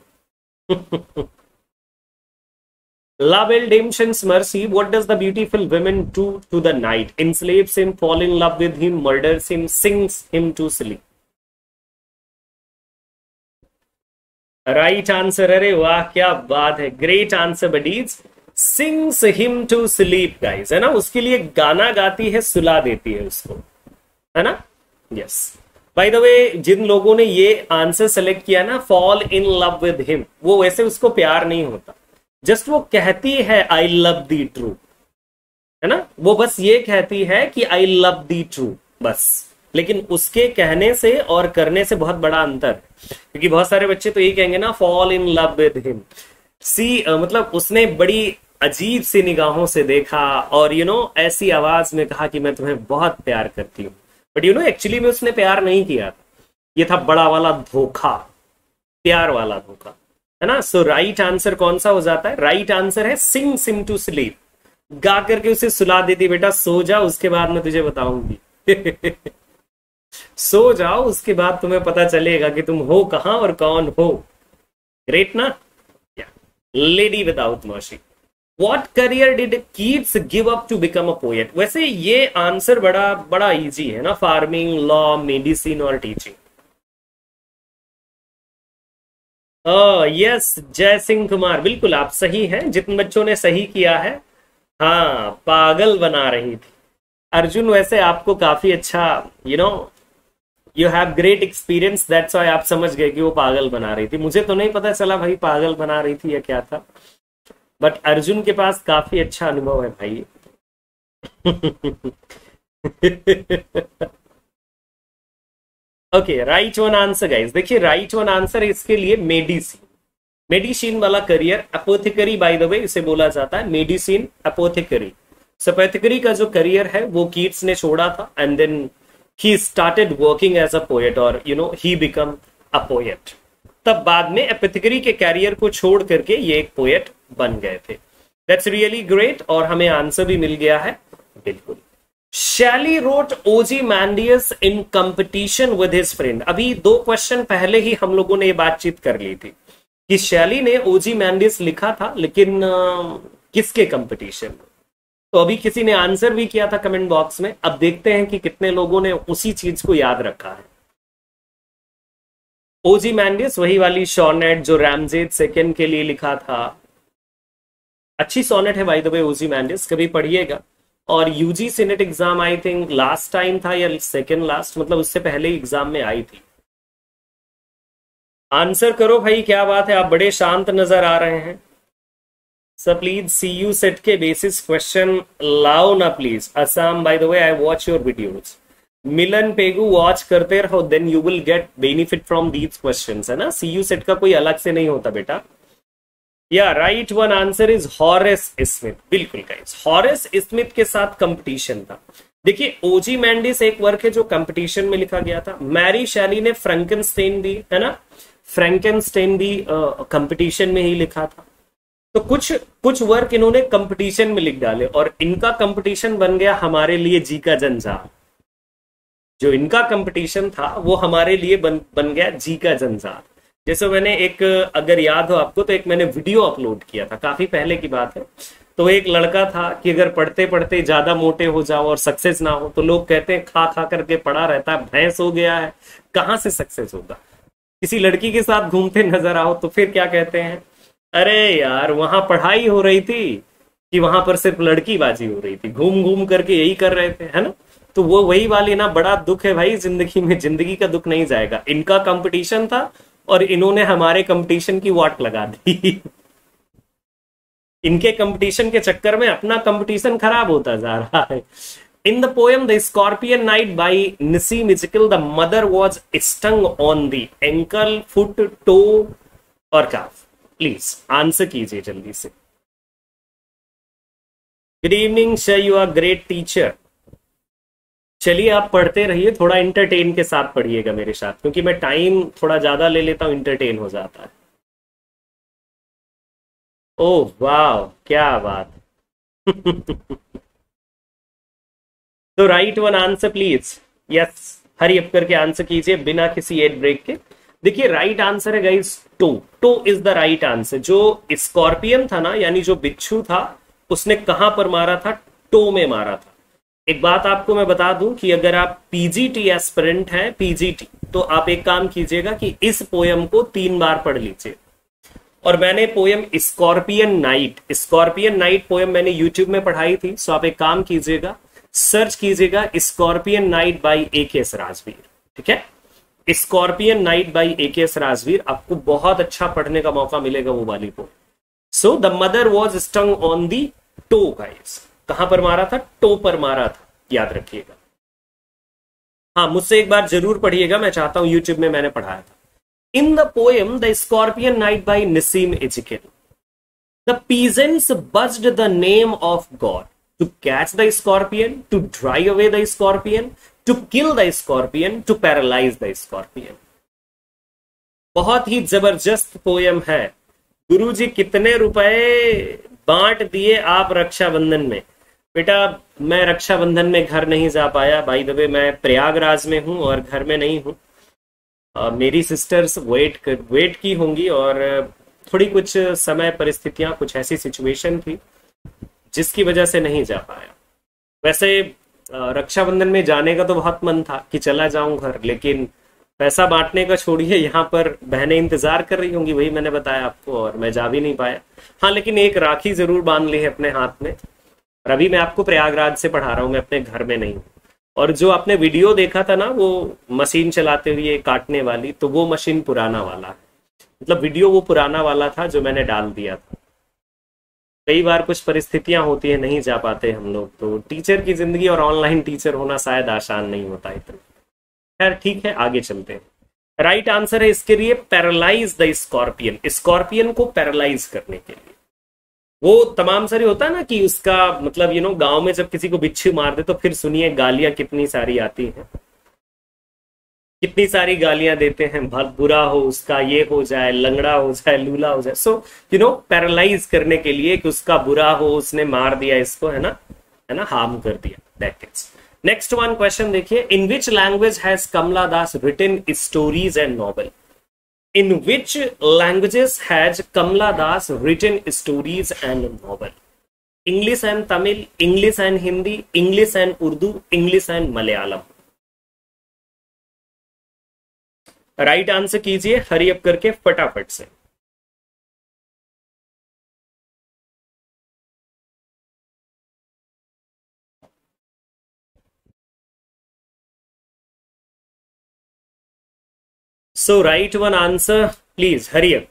La Belle Redemption's mercy, what does the beautiful woman do to the knight? Enslaves him, fall in love with him, murders him, sings him to sleep. Right answer. अरे वाह क्या बात है, great answer buddies. Sings him to sleep guys, है ना, उसके लिए गाना गाती है, सुला देती है उसको, है ना। यस बाय द वे, जिन लोगों ने ये आंसर सेलेक्ट किया ना, fall in love with him, वो वैसे उसको प्यार नहीं होता, जस्ट वो कहती है आई लव दी ट्रू, है ना, वो बस ये कहती है कि आई लव दी ट्रू बस। लेकिन उसके कहने से और करने से बहुत बड़ा अंतर है, क्योंकि बहुत सारे बच्चे तो यही कहेंगे ना, fall in love with him. मतलब उसने बड़ी अजीब सी निगाहों से देखा और ऐसी आवाज में कहा कि मैं तुम्हें बहुत प्यार करती हूँ, बट एक्चुअली में उसने प्यार नहीं किया था, ये था बड़ा वाला धोखा, प्यार वाला धोखा, है ना। सो राइट आंसर कौन सा हो जाता है? राइट आंसर है सिंग सिम टू स्लीप, गा करके उसे सुला देती, बेटा सो जा, उसके बाद मैं तुझे बताऊंगी। सो जाओ, उसके बाद तुम्हें पता चलेगा कि तुम हो कहां और कौन हो। ग्रेट ना। Lady without mercy, what career did Keats give up to become a poet? वैसे ये आंसर बड़ा बड़ा इजी है ना, फार्मिंग, लॉ, मेडिसिन और टीचिंग। यस जय सिंह कुमार, बिल्कुल आप सही हैं, जितने बच्चों ने सही किया है। हाँ पागल बना रही थी। अर्जुन वैसे आपको काफी अच्छा you have great experience, that's why आप समझ गए कि वो पागल बना रही थी। मुझे तो नहीं पता चला भाई पागल बना रही थी या क्या था, बट अर्जुन के पास काफी अच्छा अनुभव है भाई। Okay right one answer guys, देखिए राइट वन आंसर इसके लिए मेडिसिन, मेडिसिन वाला career, apothecary by the way इसे बोला जाता है, मेडिसिन अपोथेकरी। अपोथेकरी का जो करियर है वो कीट्स ने छोड़ा था, and then he started working as a poet or he become a poet। तब बाद में एपिथेकरी के कैरियर को छोड़ करके ये एक पोएट बन गए थे। दैट्स रियली ग्रेट, और हमें आंसर भी मिल गया है बिल्कुल। Shelley wrote Ozymandias in competition with his friend. अभी 2 क्वेश्चन पहले ही हम लोगों ने ये बातचीत कर ली थी कि शैली ने ओजीमैंडियस लिखा था, लेकिन किसके कंपटीशन में। तो अभी किसी ने आंसर भी किया था कमेंट बॉक्स में, अब देखते हैं कि कितने लोगों ने उसी चीज को याद रखा है। ओजीमैंडियस वही वाली सोनेट जो रैमजेस सेकंड के लिए लिखा था, अच्छी सोनेट है बाय द वे ओजीमैंडियस, कभी पढ़िएगा। और UGC NET exam I think last time था या सेकंड लास्ट, मतलब उससे पहले एग्जाम में आई थी। आंसर करो भाई, क्या बात है, आप बड़े शांत नजर आ रहे हैं। सर प्लीज CU सेट के बेसिस क्वेश्चन लाओ ना please. Assam by the way I watch your videos. Milan Pegu watch करते रहो, then you will get benefit from these questions, है ना। सीयू सेट का कोई अलग से नहीं होता बेटा। Yeah right one answer is Horace Smith. बिल्कुल गाइस, हॉरेस स्मिथ के साथ कंपटीशन था। देखिए ओजी मैंडिस एक वर्क है जो कंपटीशन में लिखा गया था। मैरी शैली ने फ्रैंकेनस्टाइन भी, है ना, फ्रैंकेनस्टाइन भी कंपटीशन में ही लिखा था। तो कुछ कुछ वर्क इन्होंने कंपटीशन में लिख डाले और इनका कंपटीशन बन गया हमारे लिए जी का जंजाल। जो इनका कंपटीशन था वो हमारे लिए बन गया जी का जंजाल। जैसे मैंने एक, अगर याद हो आपको, तो एक मैंने वीडियो अपलोड किया था, काफी पहले की बात है। तो एक लड़का था कि अगर पढ़ते पढ़ते ज्यादा मोटे हो जाओ और सक्सेस ना हो, तो लोग कहते हैं खा खा करके पड़ा रहता है, भैंस हो गया है, कहां से सक्सेस होगा। किसी लड़की के साथ घूमते नजर आओ तो फिर क्या कहते हैं, अरे यार वहां पढ़ाई हो रही थी कि वहां पर सिर्फ लड़की बाजी हो रही थी, घूम घूम करके यही कर रहे थे, है ना। तो वो वही वाली ना, बड़ा दुख है भाई जिंदगी में, जिंदगी का दुख नहीं जाएगा। इनका कंपटीशन था और इन्होंने हमारे कंपटीशन की वाट लगा दी। इनके कंपटीशन के चक्कर में अपना कंपटीशन खराब होता जा रहा है। In the poem the scorpion night by Nissim Ezekiel, the mother was stung on the ankle, foot, toe और काफ। प्लीज आंसर कीजिए जल्दी से। Good evening sir, you are great teacher. चलिए आप पढ़ते रहिए, थोड़ा इंटरटेन के साथ पढ़िएगा मेरे साथ, क्योंकि मैं टाइम थोड़ा ज्यादा ले लेता हूं, इंटरटेन हो जाता है। ओह वाह, क्या बात। तो right one answer please. Yes, hurry up करके आंसर कीजिए बिना किसी एड ब्रेक के। देखिए राइट आंसर है guys toe. Toe is the right answer. जो स्कॉर्पियन था ना, यानी जो बिच्छू था, उसने कहां पर मारा था, टो में मारा था। एक बात आपको मैं बता दूं कि अगर आप पीजीटी एस्पिरेंट हैं, पीजीटी, तो आप एक काम कीजिएगा कि इस पोयम को 3 बार पढ़ लीजिए। और मैंने पोयम स्कॉर्पियन नाइट पोयम मैंने यूट्यूब में पढ़ाई थी। सो आप एक काम कीजिएगा, सर्च कीजिएगा scorpion night by AKS Rajveer. ठीक है, scorpion night by AKS Rajveer, आपको बहुत अच्छा पढ़ने का मौका मिलेगा वो वाली poem. So the mother was stung on the toe guys. कहां पर मारा था, टो पर मारा था, याद रखिएगा। हाँ, मुझसे एक बार जरूर पढ़िएगा, मैं चाहता हूं, यूट्यूब में मैंने पढ़ाया था। In the poem the scorpion night by Nissim Ezekiel, the peasants buzzed the name of God to catch the scorpion, to drive away the scorpion, to kill the scorpion, to paralyse the scorpion. बहुत ही जबरदस्त poem है। गुरुजी कितने रुपए बांट दिए आप रक्षाबंधन में? बेटा मैं रक्षाबंधन में घर नहीं जा पाया, बाय द वे मैं प्रयागराज में हूं और घर में नहीं हूं। मेरी सिस्टर्स वेट की होंगी और थोड़ी कुछ समय परिस्थितियां, कुछ ऐसी सिचुएशन थी जिसकी वजह से नहीं जा पाया। वैसे रक्षाबंधन में जाने का तो बहुत मन था कि चला जाऊं घर, लेकिन पैसा बांटने का छोड़िए, यहाँ पर बहनें इंतजार कर रही होंगी, वही मैंने बताया आपको, और मैं जा भी नहीं पाया। हाँ, लेकिन एक राखी जरूर बांध ली है अपने हाथ में। और अभी मैं आपको प्रयागराज से पढ़ा रहा हूँ, मैं अपने घर में नहीं हूँ। और जो आपने वीडियो देखा था ना, वो मशीन चलाते हुए काटने वाली, तो वो मशीन पुराना वाला है। मतलब वीडियो वो पुराना वाला था जो मैंने डाल दिया था। कई बार कुछ परिस्थितियां होती है, नहीं जा पाते हम लोग। तो टीचर की जिंदगी और ऑनलाइन टीचर होना शायद आसान नहीं होता इतना। खैर ठीक है, आगे चलते हैं। राइट आंसर है इसके लिए पैरालाइज द स्कॉर्पियन। स्कॉर्पियन को पैरालाइज करने के लिए, वो तमाम सारी होता है ना कि उसका मतलब गांव में जब किसी को बिच्छू मार दे तो फिर सुनिए गालियां कितनी सारी आती हैं, कितनी सारी गालियां देते हैं, बहुत बुरा हो उसका, ये हो जाए, लंगड़ा हो जाए, लूला हो जाए। सो पैरालाइज करने के लिए कि उसका बुरा हो, उसने मार दिया इसको, है ना, हार्म कर दिया। That is. Next one question देखिए, in which language has Kamala Das written stories and novel? In which languages has Kamala Das written stories and novel? English and Tamil, English and Hindi, English and Urdu, English and Malayalam. Right answer कीजिए hurry up करके फटाफट से। So write one answer, please. Hurry up.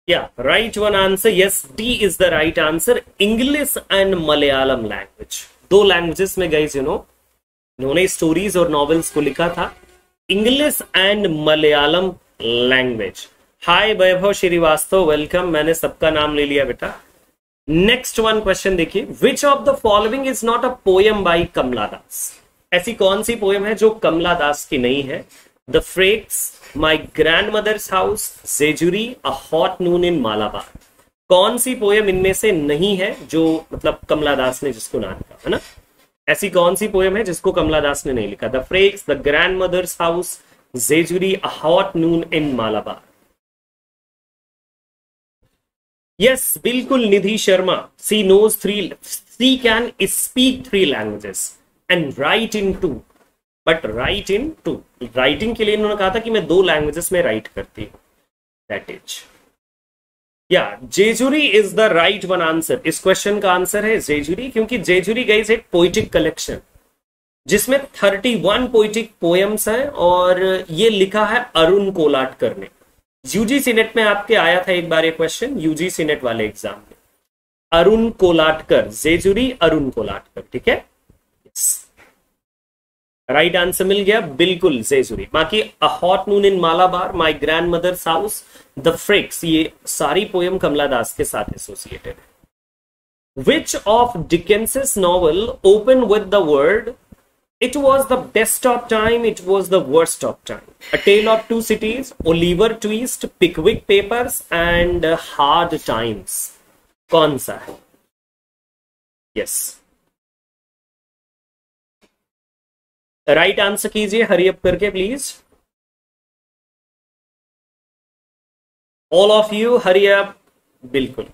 Yeah, right one answer. Yes, D is the right answer. English and Malayalam language. दो languages में guys इन्होंने stories और novels को लिखा था. English and Malayalam language. Hi Vaibhav Shrivastava, welcome. मैंने सबका नाम ले लिया बेटा. नेक्स्ट वन क्वेश्चन देखिए. Which of the following is not a poem by Kamala Das. ऐसी कौन सी पोएम है जो कमला दास की नहीं है? The freaks, my grandmother's house, Jejuri, a hot noon in Malabar. कौन सी पोएम इनमें से नहीं है जो मतलब कमला दास ने जिसको ना लिखा है ना? ऐसी कौन सी पोएम है जिसको कमला दास ने नहीं लिखा? The freaks, the grandmother's house, Jejuri, a hot noon in Malabar. Yes, बिल्कुल Nidhi Sharma. She knows three, she can speak three languages and write in two. But write in two, writing के लिए इन्होंने कहा था कि मैं 2 लैंग्वेजेस में राइट करती हूं. That is yeah Jejuri is the right one answer. इस क्वेश्चन का आंसर है जेजुरी, क्योंकि जेजुरी गाइस एक पोइटिक कलेक्शन जिसमें 31 पोइटिक पोएम्स हैं और ये लिखा है अरुण कोलाटकर ने. यूजीसी नेट में आपके आया था एक बार ये क्वेश्चन, यूजीसी नेट वाले एग्जाम में. अरुण कोलाटकर, जेजुरी अरुण कोलाटकर. ठीक है, राइट आंसर मिल गया. बिल्कुल जेजुरी. बाकी a hot noon in Malabar, my grandmother's house, the freaks, ये सारी पोएम कमला दास के साथ एसोसिएटेड है. Which of Dickens's novel open with the word it was the best of time, it was the worst of time? A tale of two cities, Oliver Twist, Pickwick Papers and Hard Times. कौन सा है? Yes, right answer कीजिए hurry up करके please. All of you Hari up. बिल्कुल.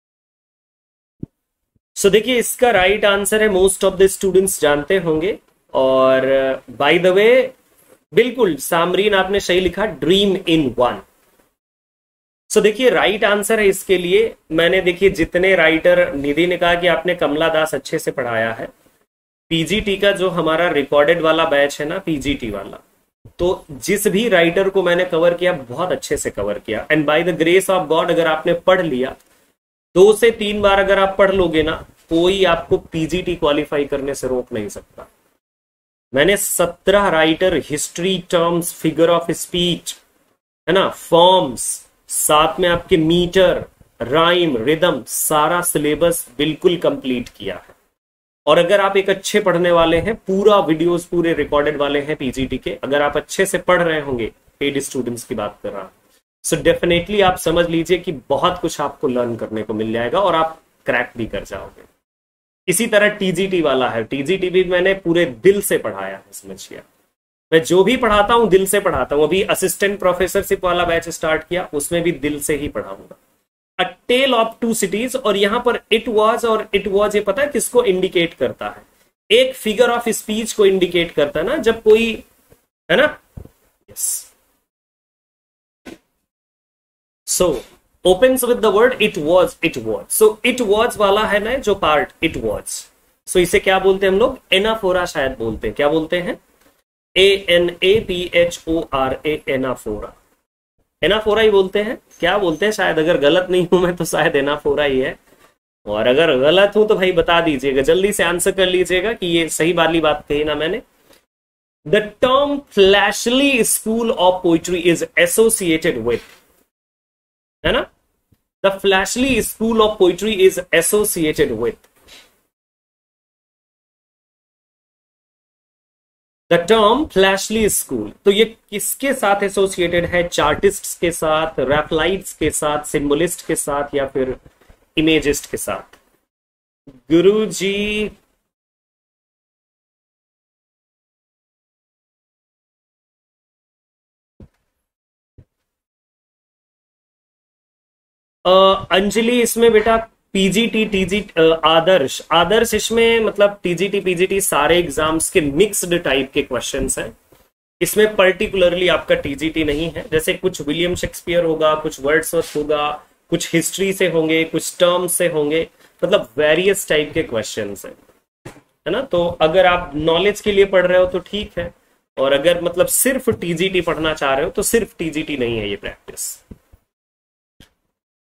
So देखिए इसका right answer है, most of the students जानते होंगे. और बाय द वे बिल्कुल सामरीन आपने सही लिखा, ड्रीम इन वन. सो देखिए राइट आंसर है इसके लिए. मैंने देखिए जितने राइटर, निधि ने कहा कि आपने कमला दास अच्छे से पढ़ाया है. पीजीटी का जो हमारा रिकॉर्डेड वाला बैच है ना, पीजीटी वाला, तो जिस भी राइटर को मैंने कवर किया बहुत अच्छे से कवर किया. And by the grace of God अगर आपने पढ़ लिया 2 से 3 बार अगर आप पढ़ लोगे ना, कोई आपको पीजीटी क्वालिफाई करने से रोक नहीं सकता. मैंने 17 writer, history, terms, figure of speech, है ना, फॉर्म्स, साथ में आपके मीटर, राइम, रिदम, सारा सिलेबस बिल्कुल कंप्लीट किया है. और अगर आप एक अच्छे पढ़ने वाले हैं, पूरा वीडियोस पूरे रिकॉर्डेड वाले हैं पीजीटी के, अगर आप अच्छे से पढ़ रहे होंगे, पेड स्टूडेंट्स की बात कर रहा हूं, सो डेफिनेटली आप समझ लीजिए कि बहुत कुछ आपको लर्न करने को मिल जाएगा और आप क्रैक भी कर जाओगे. इसी तरह टीजीटी वाला है. टीजीटी भी मैंने पूरे दिल से पढ़ाया है, समझिए. मैं जो भी पढ़ाता हूं दिल से पढ़ाता हूं. अभी असिस्टेंट प्रोफेसरशिप वाला बैच स्टार्ट किया, उसमें भी दिल से ही पढ़ाऊंगा. A tale of two cities, और यहां पर इट वॉज और इट वॉज ये पता है किसको इंडिकेट करता है? एक फिगर ऑफ स्पीच को इंडिकेट करता है ना, जब कोई, है ना. Yes, so opens with the word it was, it was. So it was वाला है ना जो पार्ट, इट वॉज, सो इसे क्या बोलते हैं हम लोग? एनाफोरा शायद बोलते हैं. क्या बोलते हैं? ANAPHORA, anaphora. एनाफोरा ही बोलते हैं. क्या बोलते हैं शायद, अगर गलत नहीं हूं मैं तो शायद एनाफोरा ही है. और अगर गलत हूं तो भाई बता दीजिएगा, जल्दी से आंसर कर लीजिएगा कि ये सही वाली बात कही ना मैंने. The term fleshly school of poetry is associated with, है ना, the fleshly school of poetry is associated with. The term fleshly school, तो ये किसके साथ एसोसिएटेड है? चार्टिस्ट के साथ, रैपलाइट्स के साथ, सिंबलिस्ट के साथ, या फिर इमेजिस्ट के साथ? गुरुजी अंजलि इसमें बेटा पीजीटी, आदर्श, आदर्श इसमें मतलब टीजीटी पीजीटी सारे एग्जाम्स के मिक्स्ड टाइप के क्वेश्चंस हैं. इसमें पर्टिकुलरली आपका टीजीटी नहीं है. जैसे कुछ विलियम शेक्सपियर होगा, कुछ वर्ड्सवर्थ होगा, कुछ हिस्ट्री से होंगे, कुछ टर्म्स से होंगे, मतलब वेरियस टाइप के क्वेश्चंस हैं, है ना. तो अगर आप नॉलेज के लिए पढ़ रहे हो तो ठीक है, और अगर मतलब सिर्फ टीजीटी पढ़ना चाह रहे हो तो सिर्फ टीजीटी नहीं है ये प्रैक्टिस.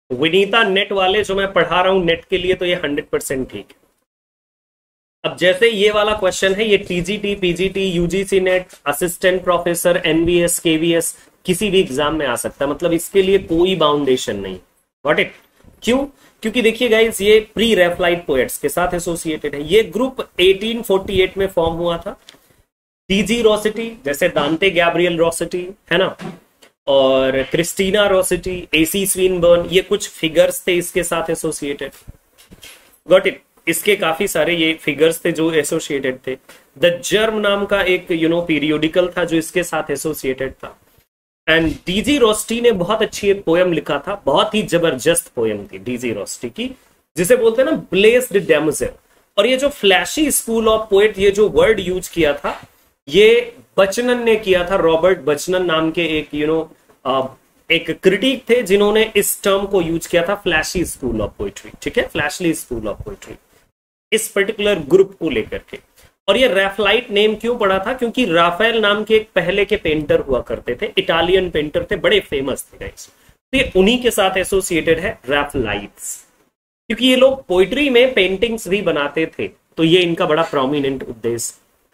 विनीता नेट वाले जो मैं पढ़ा रहा हूं नेट के लिए, तो ये 100% ठीक है। अब जैसे ये वाला क्वेश्चन है, ये TGT, PGT, UGC NET, assistant professor, NVS, KVS, किसी भी एग्जाम में आ सकता है, मतलब इसके लिए कोई बाउंडेशन नहीं। Got it? क्यों? क्योंकि देखिए गाइस, ये प्री रेफलाइट पोएट्स के साथ एसोसिएटेड है। ये ग्रुप 1848 में फॉर्म हुआ था। टीजी रोसिटी, जैसे दांते गैब्रियल रोसिटी है ना, और क्रिस्टीना रोसिटी, एसी स्विनबर्न, ये कुछ फिगर्स थे इसके साथ एसोसिएटेड। Got it? इसके काफी सारे ये फिगर्स थे जो एसोसिएटेड थे। द जर्म नाम का एक पीरियोडिकल था जो इसके साथ एसोसिएटेड था। एंड डीजी रोस्टी ने बहुत अच्छी एक पोयम लिखा था, बहुत ही जबरदस्त पोयम थी डीजी रोस्टी की, जिसे बोलते हैं ना ब्लेस्ड डैमोजेल। और ये जो फ्लैशी स्कूल ऑफ पोएट, ये जो वर्ड यूज किया था, ये बचनन ने किया था। रॉबर्ट बचनन नाम के एक एक क्रिटिक थे जिन्होंने इस टर्म को यूज किया था, फ्लैशी स्कूल ऑफ पोइट्री। ठीक है, फ्लैशली स्कूल ऑफ पोइट्री, इस पर्टिकुलर ग्रुप को लेकर के। और ये रैफलाइट नेम क्यों पड़ा था? क्योंकि राफेल नाम के एक पहले के पेंटर हुआ करते थे, इटालियन पेंटर थे, बड़े फेमस थे गाइस। तो ये उन्हीं के साथ एसोसिएटेड है, रैफलाइट्स। क्योंकि ये लोग पोइट्री में पेंटिंग्स भी बनाते थे, तो ये इनका बड़ा प्रोमिनेंट उद्देश्य।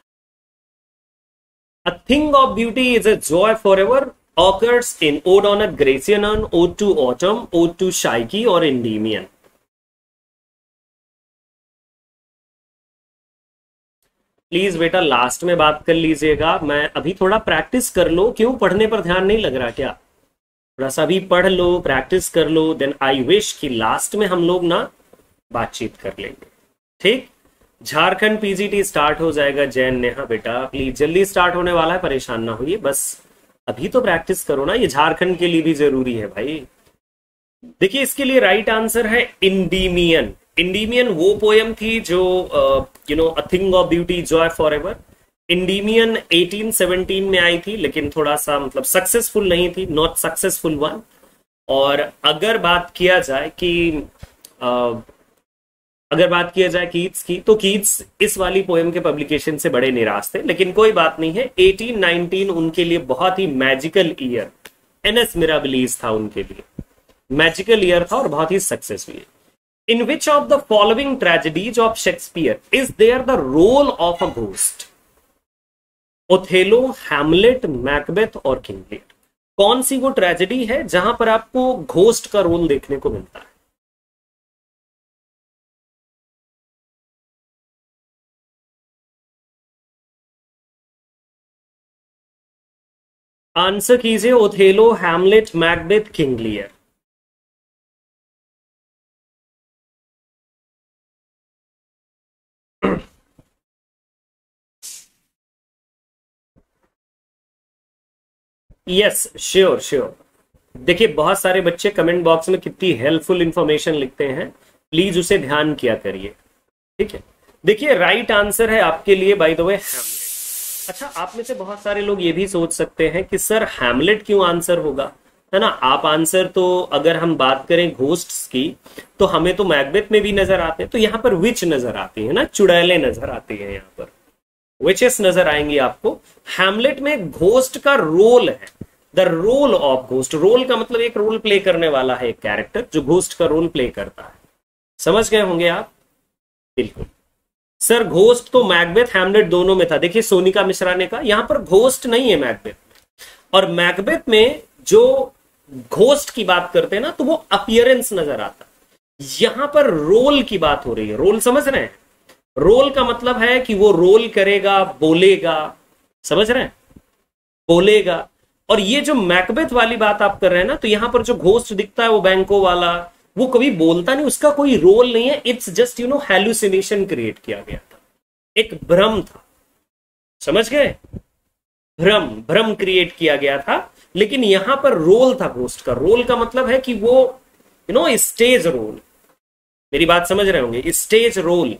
A thing of beauty is a joy for ever occurs in Ode on a Grecian Urn, Ode to Autumn, Ode to Psyche और Endymion। प्लीज बेटा लास्ट में बात कर लीजिएगा, मैं अभी थोड़ा प्रैक्टिस कर लो। क्यों? पढ़ने पर ध्यान नहीं लग रहा क्या? थोड़ा सा भी पढ़ लो, प्रैक्टिस कर लो, देन आई विश कि लास्ट में हम लोग ना बातचीत कर लेंगे। ठीक? झारखंड पीजीटी स्टार्ट हो जाएगा। जैन नेहा बेटा प्लीज जल्दी स्टार्ट होने वाला है, परेशान ना होइए, बस अभी तो प्रैक्टिस करो ना, ये झारखंड के लिए भी जरूरी है भाई। देखिए इसके लिए राइट आंसर है इंडीमियन। इंडीमियन वो पोयम थी जो a thing of beauty joy for ever. Endymion 1817 में आई थी, लेकिन थोड़ा सा मतलब सक्सेसफुल नहीं थी, नॉट सक्सेसफुल वन। और अगर बात किया जाए कीट्स की, तो कीट्स इस वाली पोएम के पब्लिकेशन से बड़े निराश थे, लेकिन कोई बात नहीं है। 1819 उनके लिए बहुत ही मैजिकल ईयर, एनएस मिराबिलिस था उनके लिए, मैजिकल ईयर था और बहुत ही सक्सेस हुई। In which of the following tragedies of Shakespeare is there the role of a ghost? Othello, Hamlet, Macbeth और किंग लियर। कौन सी वो ट्रेजेडी है जहां पर आपको घोस्ट का रोल देखने को मिलता है? आंसर कीजिए। Othello, Hamlet, Macbeth, King Lear. Yes, sure sure. देखिए बहुत सारे बच्चे कमेंट बॉक्स में कितनी हेल्पफुल इंफॉर्मेशन लिखते हैं, प्लीज उसे ध्यान किया करिए। ठीक है, देखिए राइट आंसर है आपके लिए बाय द वे हैमलेट। अच्छा, आप में से बहुत सारे लोग ये भी सोच सकते हैं कि सर हैमलेट क्यों आंसर होगा, है ना? आप आंसर तो अगर हम बात करें घोस्ट्स की, तो हमें तो मैकबेथ में भी नजर आते हैं, तो यहाँ पर विच नजर आती है ना, चुड़ैलें नजर आती है, यहाँ पर विचेस नजर आएंगी आपको। हैमलेट में घोस्ट का रोल है, the role of ghost. Role का मतलब एक रोल प्ले करने वाला है, एक कैरेक्टर जो घोस्ट का रोल प्ले करता है। समझ गए होंगे आप? बिल्कुल सर, घोस्ट तो मैकबेथ हैमलेट दोनों में था। देखिए सोनिका मिश्रा ने कहा यहां पर घोस्ट नहीं है मैकबेथ, और मैकबेथ में जो घोस्ट की बात करते हैं ना, तो वो अपीयरेंस नजर आता है। यहां पर रोल की बात हो रही है। रोल समझ रहे हैं? रोल का मतलब है कि वो रोल करेगा, बोलेगा। समझ रहे हैं? बोलेगा। और ये जो मैकबेथ वाली बात आप कर रहे हैं ना, तो यहां पर जो घोस्ट दिखता है वो बैंको वाला, वो कभी बोलता नहीं, उसका कोई रोल नहीं है। इट्स जस्ट हैलुसिनेशन क्रिएट किया गया था, एक भ्रम था। समझ गए? भ्रम, भ्रम क्रिएट किया गया था। लेकिन यहां पर रोल था घोस्ट का। रोल का मतलब है कि वो स्टेज रोल। मेरी बात समझ रहे होंगे? स्टेज रोल,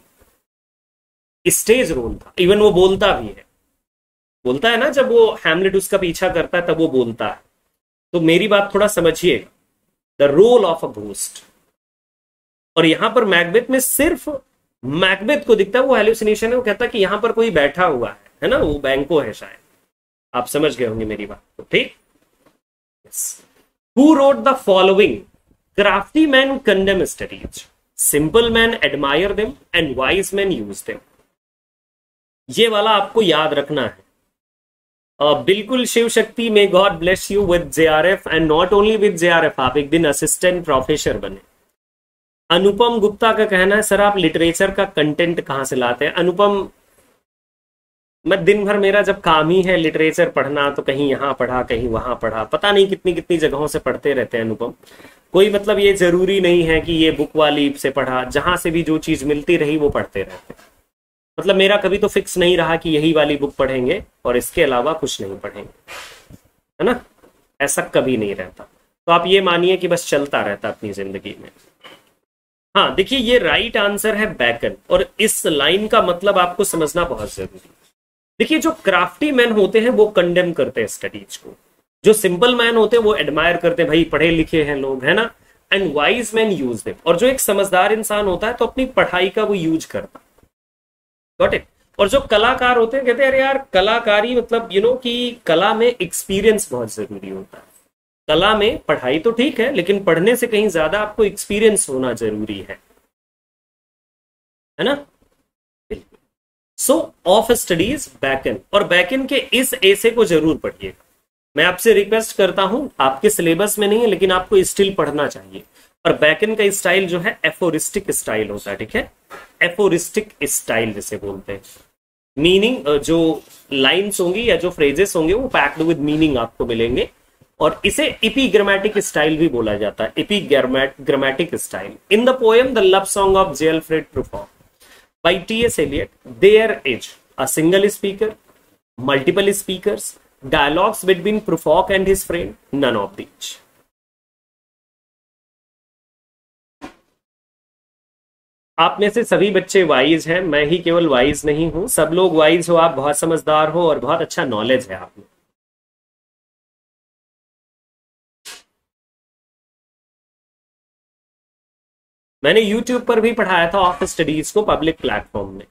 स्टेज रोल था। इवन वो बोलता भी है, बोलता है ना, जब वो हैमलेट उसका पीछा करता है तब वो बोलता है। तो मेरी बात थोड़ा समझिएगा, the role of a ghost. और यहां पर मैकबेथ में सिर्फ मैकबेथ को दिखता है, वो हेलुसिनेशन है। वो कहता है कि यहां पर कोई बैठा हुआ है ना, वो बैंको है शायद। आप समझ गए होंगे मेरी बात को। ठीक? Who wrote the following Crafty men condemn studies. Simple men admire them and wise men use them. ये वाला आपको याद रखना है। बिल्कुल Shiv Shakti, may God bless you with JRF and not only with JRF, आप एक दिन असिस्टेंट प्रोफेसर बने। अनुपम गुप्ता का कहना है सर आप लिटरेचर का कंटेंट कहां से लाते हैं? अनुपम, मैं दिन भर मेरा जब काम ही है लिटरेचर पढ़ना, तो कहीं यहाँ पढ़ा कहीं वहां पढ़ा, पता नहीं कितनी कितनी जगहों से पढ़ते रहते हैं अनुपम। कोई मतलब ये जरूरी नहीं है कि ये बुक वाली से पढ़ा, जहां से भी जो चीज मिलती रही वो पढ़ते रहते हैं। मतलब मेरा कभी तो फिक्स नहीं रहा कि यही वाली बुक पढ़ेंगे और इसके अलावा कुछ नहीं पढ़ेंगे, है ना, ऐसा कभी नहीं रहता। तो आप ये मानिए कि बस चलता रहता अपनी जिंदगी में। हाँ देखिए, ये राइट आंसर है बैकन, और इस लाइन का मतलब आपको समझना बहुत जरूरी है। देखिए, जो क्राफ्टी मैन होते हैं वो कंडेम करते हैं स्टडीज को, जो सिंपल मैन होते हैं वो एडमायर करते हैं, भाई पढ़े लिखे हैं लोग, है ना, and wise man use them. और जो एक समझदार इंसान होता है तो अपनी पढ़ाई का वो यूज करता है। Got it? और जो कलाकार होते हैं कहते हैं अरे यार कलाकारी मतलब कि कला में एक्सपीरियंस बहुत जरूरी होता है। कला में पढ़ाई तो ठीक है, लेकिन पढ़ने से कहीं ज्यादा आपको एक्सपीरियंस होना जरूरी है ना। सो ऑफ स्टडीज बैकन, और बैकन के इस एसे को जरूर पढ़िएगा। मैं आपसे रिक्वेस्ट करता हूं, आपके सिलेबस में नहीं है लेकिन आपको स्टिल पढ़ना चाहिए। और बैकन का स्टाइल जो है एफोरिस्टिक स्टाइल होता है, ठीक है, एफोरिस्टिक स्टाइल जिसे बोलते हैं। मीनिंग, जो लाइंस होंगी या जो फ्रेजेस होंगे वो पैक्ड विद मीनिंग आपको मिलेंगे, और इसे इपीग्रामेटिक स्टाइल भी बोला जाता है, epigrammatic style. In the poem the love song of J Alfred Prufrock by T.S. Eliot, there is a single speaker, multiple speakers, dialogues between Prufrock and his friend, none of these. आप में से सभी बच्चे wise हैं, मैं ही केवल wise नहीं हूं, सब लोग वाइज हो, आप बहुत समझदार हो और बहुत अच्छा नॉलेज है आप में। मैंने YouTube पर भी पढ़ाया था ऑफ स्टडीज को पब्लिक प्लेटफॉर्म में।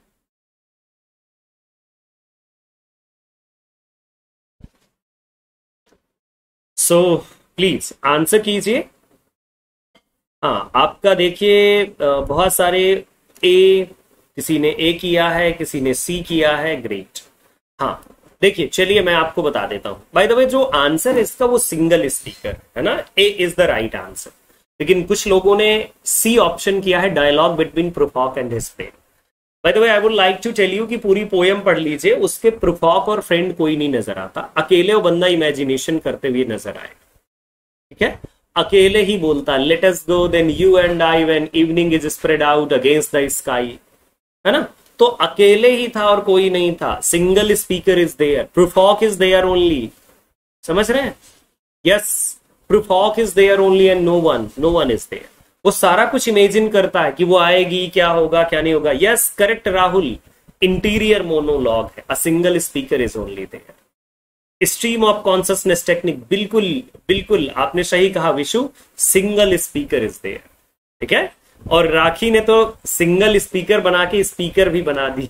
सो प्लीज आंसर कीजिए। हाँ, आपका देखिए बहुत सारे ए, किसी ने ए किया है, किसी ने सी किया है, ग्रेट। हाँ देखिए, चलिए मैं आपको बता देता हूं। बाय द वे, जो आंसर है इसका वो सिंगल स्पीकर है ना, A is the right answer. लेकिन कुछ लोगों ने सी ऑप्शन किया है, dialogue between Prufrock and his friend. By the way, I would like to tell you कि पूरी पोएम पढ़ लीजिए, उसके प्रूफॉक और फ्रेंड कोई नहीं नजर आता, अकेले वो बंदा इमेजिनेशन करते हुए नजर आए, ठीक है, अकेले ही बोलता let us go then you and I when evening is spread out against the sky, है ना। तो अकेले ही था और कोई नहीं था, single speaker is there, Prufrock is there only, समझ रहे हैं? Yes, Prufrock is there only and no one is there. वो सारा कुछ इमेजिन करता है कि वो आएगी, क्या होगा क्या नहीं होगा। Yes correct Rahul, interior monologue है, a single speaker is only there. Stream of consciousness technique, बिल्कुल बिल्कुल आपने सही कहा Vishu, single speaker is there, ठीक है। और राखी ने तो सिंगल स्पीकर बना के स्पीकर भी बना दी।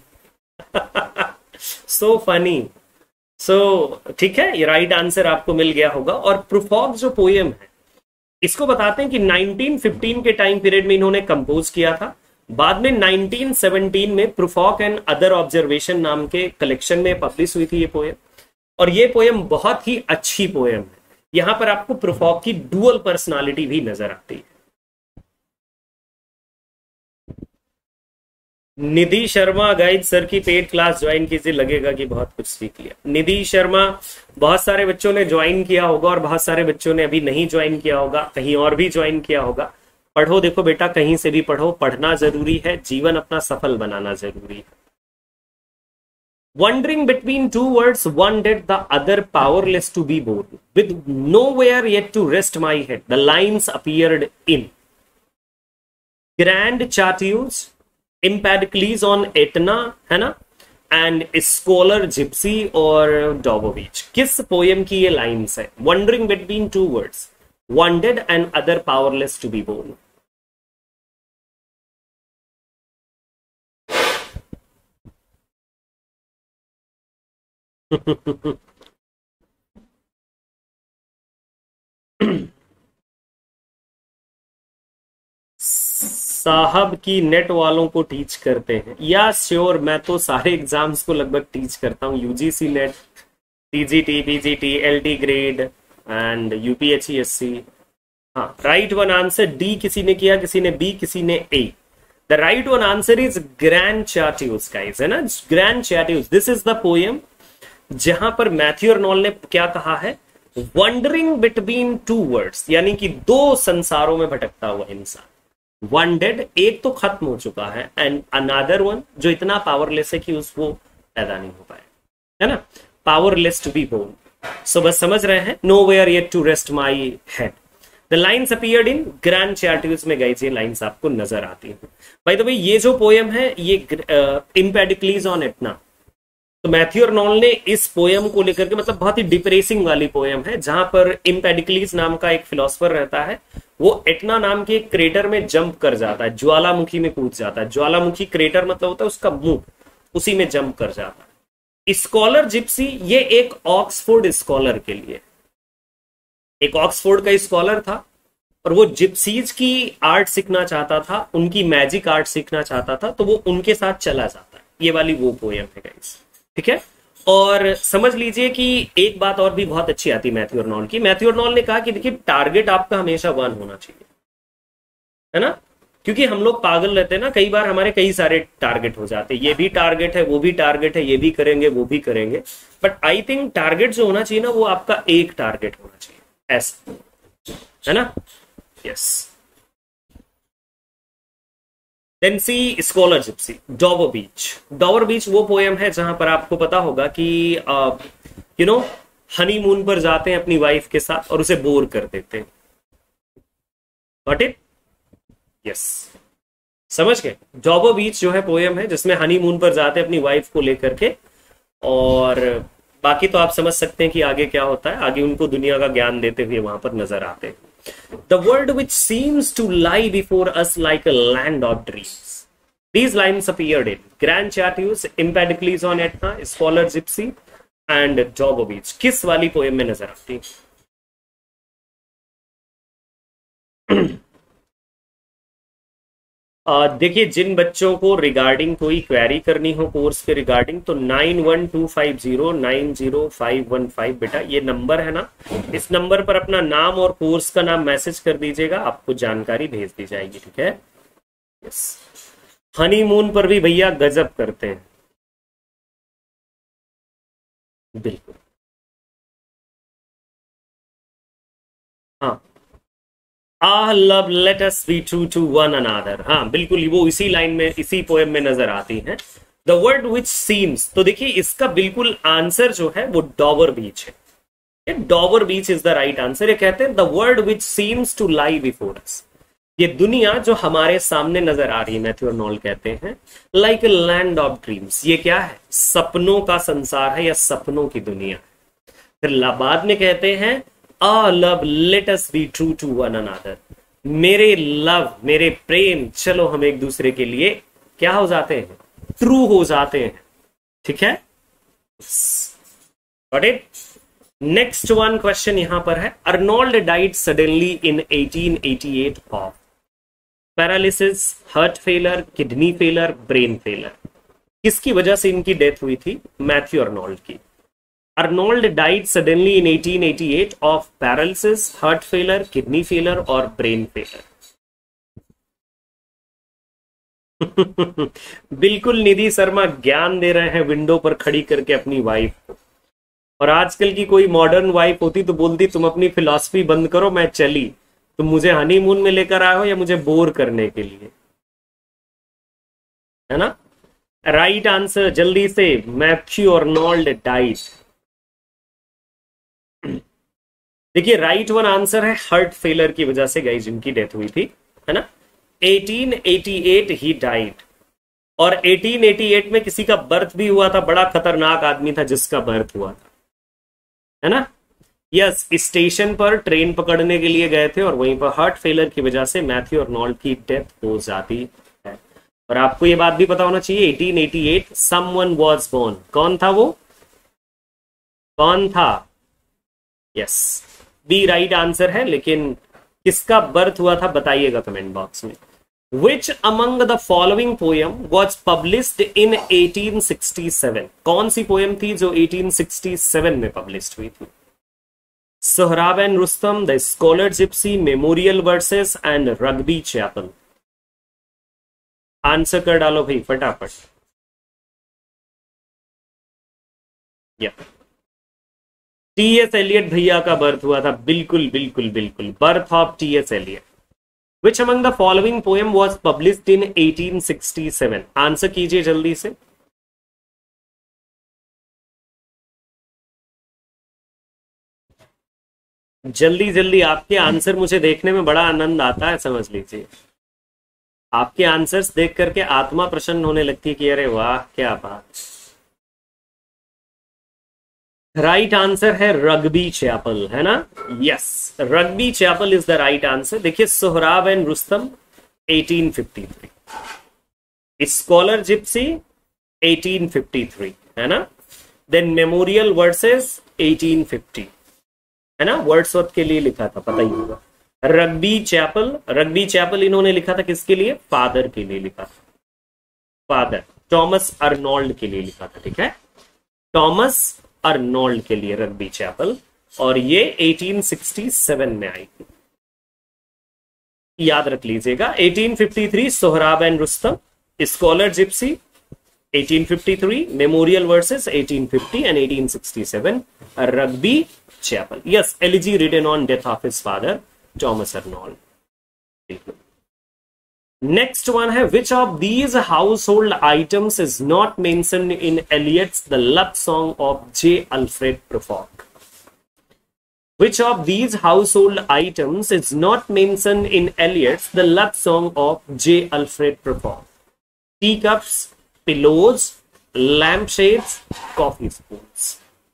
So funny. सो ठीक है, ये राइट आंसर आपको मिल गया होगा। और प्रूफॉक जो पोएम है इसको बताते हैं कि 1915 के टाइम पीरियड में इन्होंने कंपोज किया था। बाद में 1917 में प्रूफॉक एंड अदर ऑब्जर्वेशन नाम के कलेक्शन में पब्लिश हुई थी ये पोएम। और ये पोएम बहुत ही अच्छी पोएम है। यहां पर आपको प्रूफॉक की डुअल पर्सनालिटी भी नजर आती है। निधि शर्मा, गाइड सर की पेड क्लास ज्वाइन कीजिए, लगेगा कि बहुत कुछ सीख लिया। निधि शर्मा, बहुत सारे बच्चों ने ज्वाइन किया होगा और बहुत सारे बच्चों ने अभी नहीं ज्वाइन किया होगा, कहीं और भी ज्वाइन किया होगा। पढ़ो, देखो बेटा, कहीं से भी पढ़ो, पढ़ना जरूरी है, जीवन अपना सफल बनाना जरूरी है। Wandering between two words, one dead, the other powerless to be born, with nowhere yet to rest my head, the lines appeared in Grand Chartreuse, Empedocles on Etna, है ना, एंड स्कॉलर जिप्सी और डॉबोविच। किस poem की ये lines है? Wandering between two words, one dead and other powerless to be born. साहब की net वालों को टीच करते हैं? या श्योर, मैं तो सारे एग्जाम्स को लगभग टीच करता हूँ, UGC net, TGT, PGT, LT grade and UPHESC. हाँ, राइट वन आंसर डी किसी ने किया, किसी ने बी, किसी ने A. The right one answer is Grand Chartreuse guys, है ना, Grand Chartreuse. This is the poem जहां पर मैथ्यू अर्नोल्ड ने क्या कहा है, वंडरिंग बिटवीन टू वर्ड्स, यानी कि दो संसारों में भटकता हुआ इंसान। वन डेड, एक तो खत्म हो चुका है, एंड अनदर वन जो इतना पावरलेस है कि उसको पैदा नहीं हो पाए, है ना, powerless to be born. So बस समझ रहे हैं, nowhere yet to rest my head. The lines appeared in Grand Chartreuse में गाइस, ये लाइन्स आपको नजर आती हैं। बाय द वे, ये जो पोएम है ये एम्पेडिक्लीज ऑन एटना, तो मैथ्यू अर्नोल्ड ने इस पोएम को लेकर के, मतलब बहुत ही डिप्रेसिंग वाली पोएम है, जहां पर एम्पेडिक्लीज नाम का एक फिलोसफर रहता है, वो एटना नाम के क्रेटर में जंप कर जाता है, ज्वालामुखी में कूद जाता है। ज्वालामुखी क्रेटर मतलब होता है उसका मुंह, उसी में जंप कर जाता है। स्कॉलर जिप्सी, ये एक ऑक्सफोर्ड स्कॉलर के लिए, एक ऑक्सफोर्ड का स्कॉलर था और वो जिप्सीज की आर्ट सीखना चाहता था, उनकी मैजिक आर्ट सीखना चाहता था, तो वो उनके साथ चला जाता है। ये वाली वो पोएम है गाइस, ठीक है। और समझ लीजिए कि एक बात और भी बहुत अच्छी आती है मैथ्यू अर्नोल्ड की। मैथ्यू अर्नोल्ड ने कहा कि देखिए, टारगेट आपका हमेशा वन होना चाहिए, है ना, क्योंकि हम लोग पागल रहते हैं ना, कई बार हमारे कई सारे टारगेट हो जाते हैं, ये भी टारगेट है, वो भी टारगेट है, ये भी करेंगे, वो भी करेंगे, बट आई थिंक टारगेट जो होना चाहिए ना, वो आपका एक टारगेट होना चाहिए, ऐसा, है ना। Yes, then see Scholar Gypsy, Dover Beach. Dover Beach वो पोएम है जहां पर आपको पता होगा कि यू नो हनीमून पर जाते हैं अपनी वाइफ के साथ और उसे बोर कर देते हैं। Got it? यस, समझ गए। डॉवर बीच जो है पोएम है जिसमें हनीमून पर जाते हैं अपनी वाइफ को लेकर के, और बाकी तो आप समझ सकते हैं कि आगे क्या होता है, आगे उनको दुनिया का ज्ञान देते हुए वहां पर नजर आते हैं। The world which seems to lie before us like a land of dreams. These lines appeared in Grand Chartreuse, Empedocles on Etna, Scholar Gypsy and Dover Beach. किस वाली पोएम में नजर आती देखिए, जिन बच्चों को रिगार्डिंग कोई क्वेरी करनी हो कोर्स के रिगार्डिंग, तो 9125090515 बेटा ये नंबर है ना, इस नंबर पर अपना नाम और कोर्स का नाम मैसेज कर दीजिएगा, आपको जानकारी भेज दी जाएगी, ठीक है। यस, हनीमून पर भी भैया गजब करते हैं, बिल्कुल। हाँ, love let us be true to one another, हाँ बिल्कुल, वो इसी लाइन में, इसी पोएम में नजर आती है। द वर्ड विच सीम्स, तो देखिए इसका बिल्कुल आंसर जो है वो डॉवर बीच है। Dover Beach is the right answer. ये कहते हैं the word which seems to lie before us, ये दुनिया जो हमारे सामने नजर आ रही है, मैथ्यू अर्नोल्ड कहते हैं like a land of dreams, ये क्या है, सपनों का संसार है या सपनों की दुनिया। फिर बाद में कहते हैं love let us be true to one another, मेरे लव, मेरे प्रेम, चलो हम एक दूसरे के लिए क्या हो जाते हैं, ट्रू हो जाते हैं, ठीक है। Got it? Next one question यहां पर है, Arnold died suddenly in 1888 of paralysis, heart failure, kidney failure, brain failure. किसकी वजह से इनकी डेथ हुई थी? मैथ्यू अर्नोल्ड की। Arnold died suddenly in 1888 of paralysis, heart failure, kidney failure और ब्रेन फेलर। बिल्कुल, निधि शर्मा ज्ञान दे रहे हैं विंडो पर खड़ी करके अपनी वाइफ को। और आजकल की कोई मॉडर्न वाइफ होती तो बोलती तुम अपनी फिलॉसफी बंद करो, मैं चली, तुम मुझे हनीमून में लेकर आए हो या मुझे बोर करने के लिए, है ना। राइट आंसर जल्दी से, मैथ्यू अर्नोल्ड डाइड। देखिए राइट वन आंसर है हार्ट फेलर की वजह से गाइस जिनकी डेथ हुई थी, है ना। 1888 ही डाइड, और 1888 में किसी का बर्थ भी हुआ था, बड़ा खतरनाक आदमी था जिसका बर्थ हुआ था, है ना। यस, स्टेशन पर ट्रेन पकड़ने के लिए गए थे और वहीं पर हार्ट फेलर की वजह से मैथ्यू अर्नोल्ड की डेथ हो जाती है। और आपको ये बात भी पता होना चाहिए 1888 समवन वाज बोर्न, कौन था वो, कौन था? यस, बी राइट आंसर है, लेकिन किसका बर्थ हुआ था बताइएगा कमेंट बॉक्स में। Which among the following poem was published in 1867? कौन सी पोएम थी जो 1867 में पब्लिश हुई थी? Sohrab and Rustum, the Scholar Gypsy, Memorial Verses and Rugby Chapel. Answer कर डालो भाई फटाफट। टी.एस. एलियट भैया का बर्थ हुआ था, बिल्कुल बिल्कुल बिल्कुल, birth of T S. Eliot. Which among the following poem was published in 1867? Answer कीजिए जल्दी से। जल्दी जल्दी, आपके आंसर मुझे देखने में बड़ा आनंद आता है, समझ लीजिए। आपके आंसर्स देख करके आत्मा प्रसन्न होने लगती है कि अरे वाह क्या बात। राइट आंसर है रग्बी चैपल, है ना? Yes, Rugby Chapel is the right answer. देखिए, Sohrab and Rustum 1853, Scholar Gypsy 1853, है ना? देन मेमोरियल वर्सेस 1850, है ना? वर्ड्सवर्थ के लिए लिखा था, पता ही होगा। रग्बी चैपल इन्होंने लिखा था किसके लिए? फादर के लिए लिखा था, फादर टॉमस अर्नोल्ड के लिए लिखा था, ठीक है? टॉमस अर्नोल्ड के लिए रग्बी चैपल, और ये 1867 में आई थी, याद रख लीजिएगा। 1853 Sohrab and Rustum, Scholar Gypsy 1853, Memorial Verses 1850 and 1867 Rugby Chapel. Yes, elegy written on death of his father Thomas Arnold. Next one है, which of these household items is not mentioned in Eliot's the love song of J Alfred Prufrock? Which of these household items is not mentioned in Eliot's The Love Song of J. Alfred Prufrock? Teacups, pillows, lampshades, coffee spoons.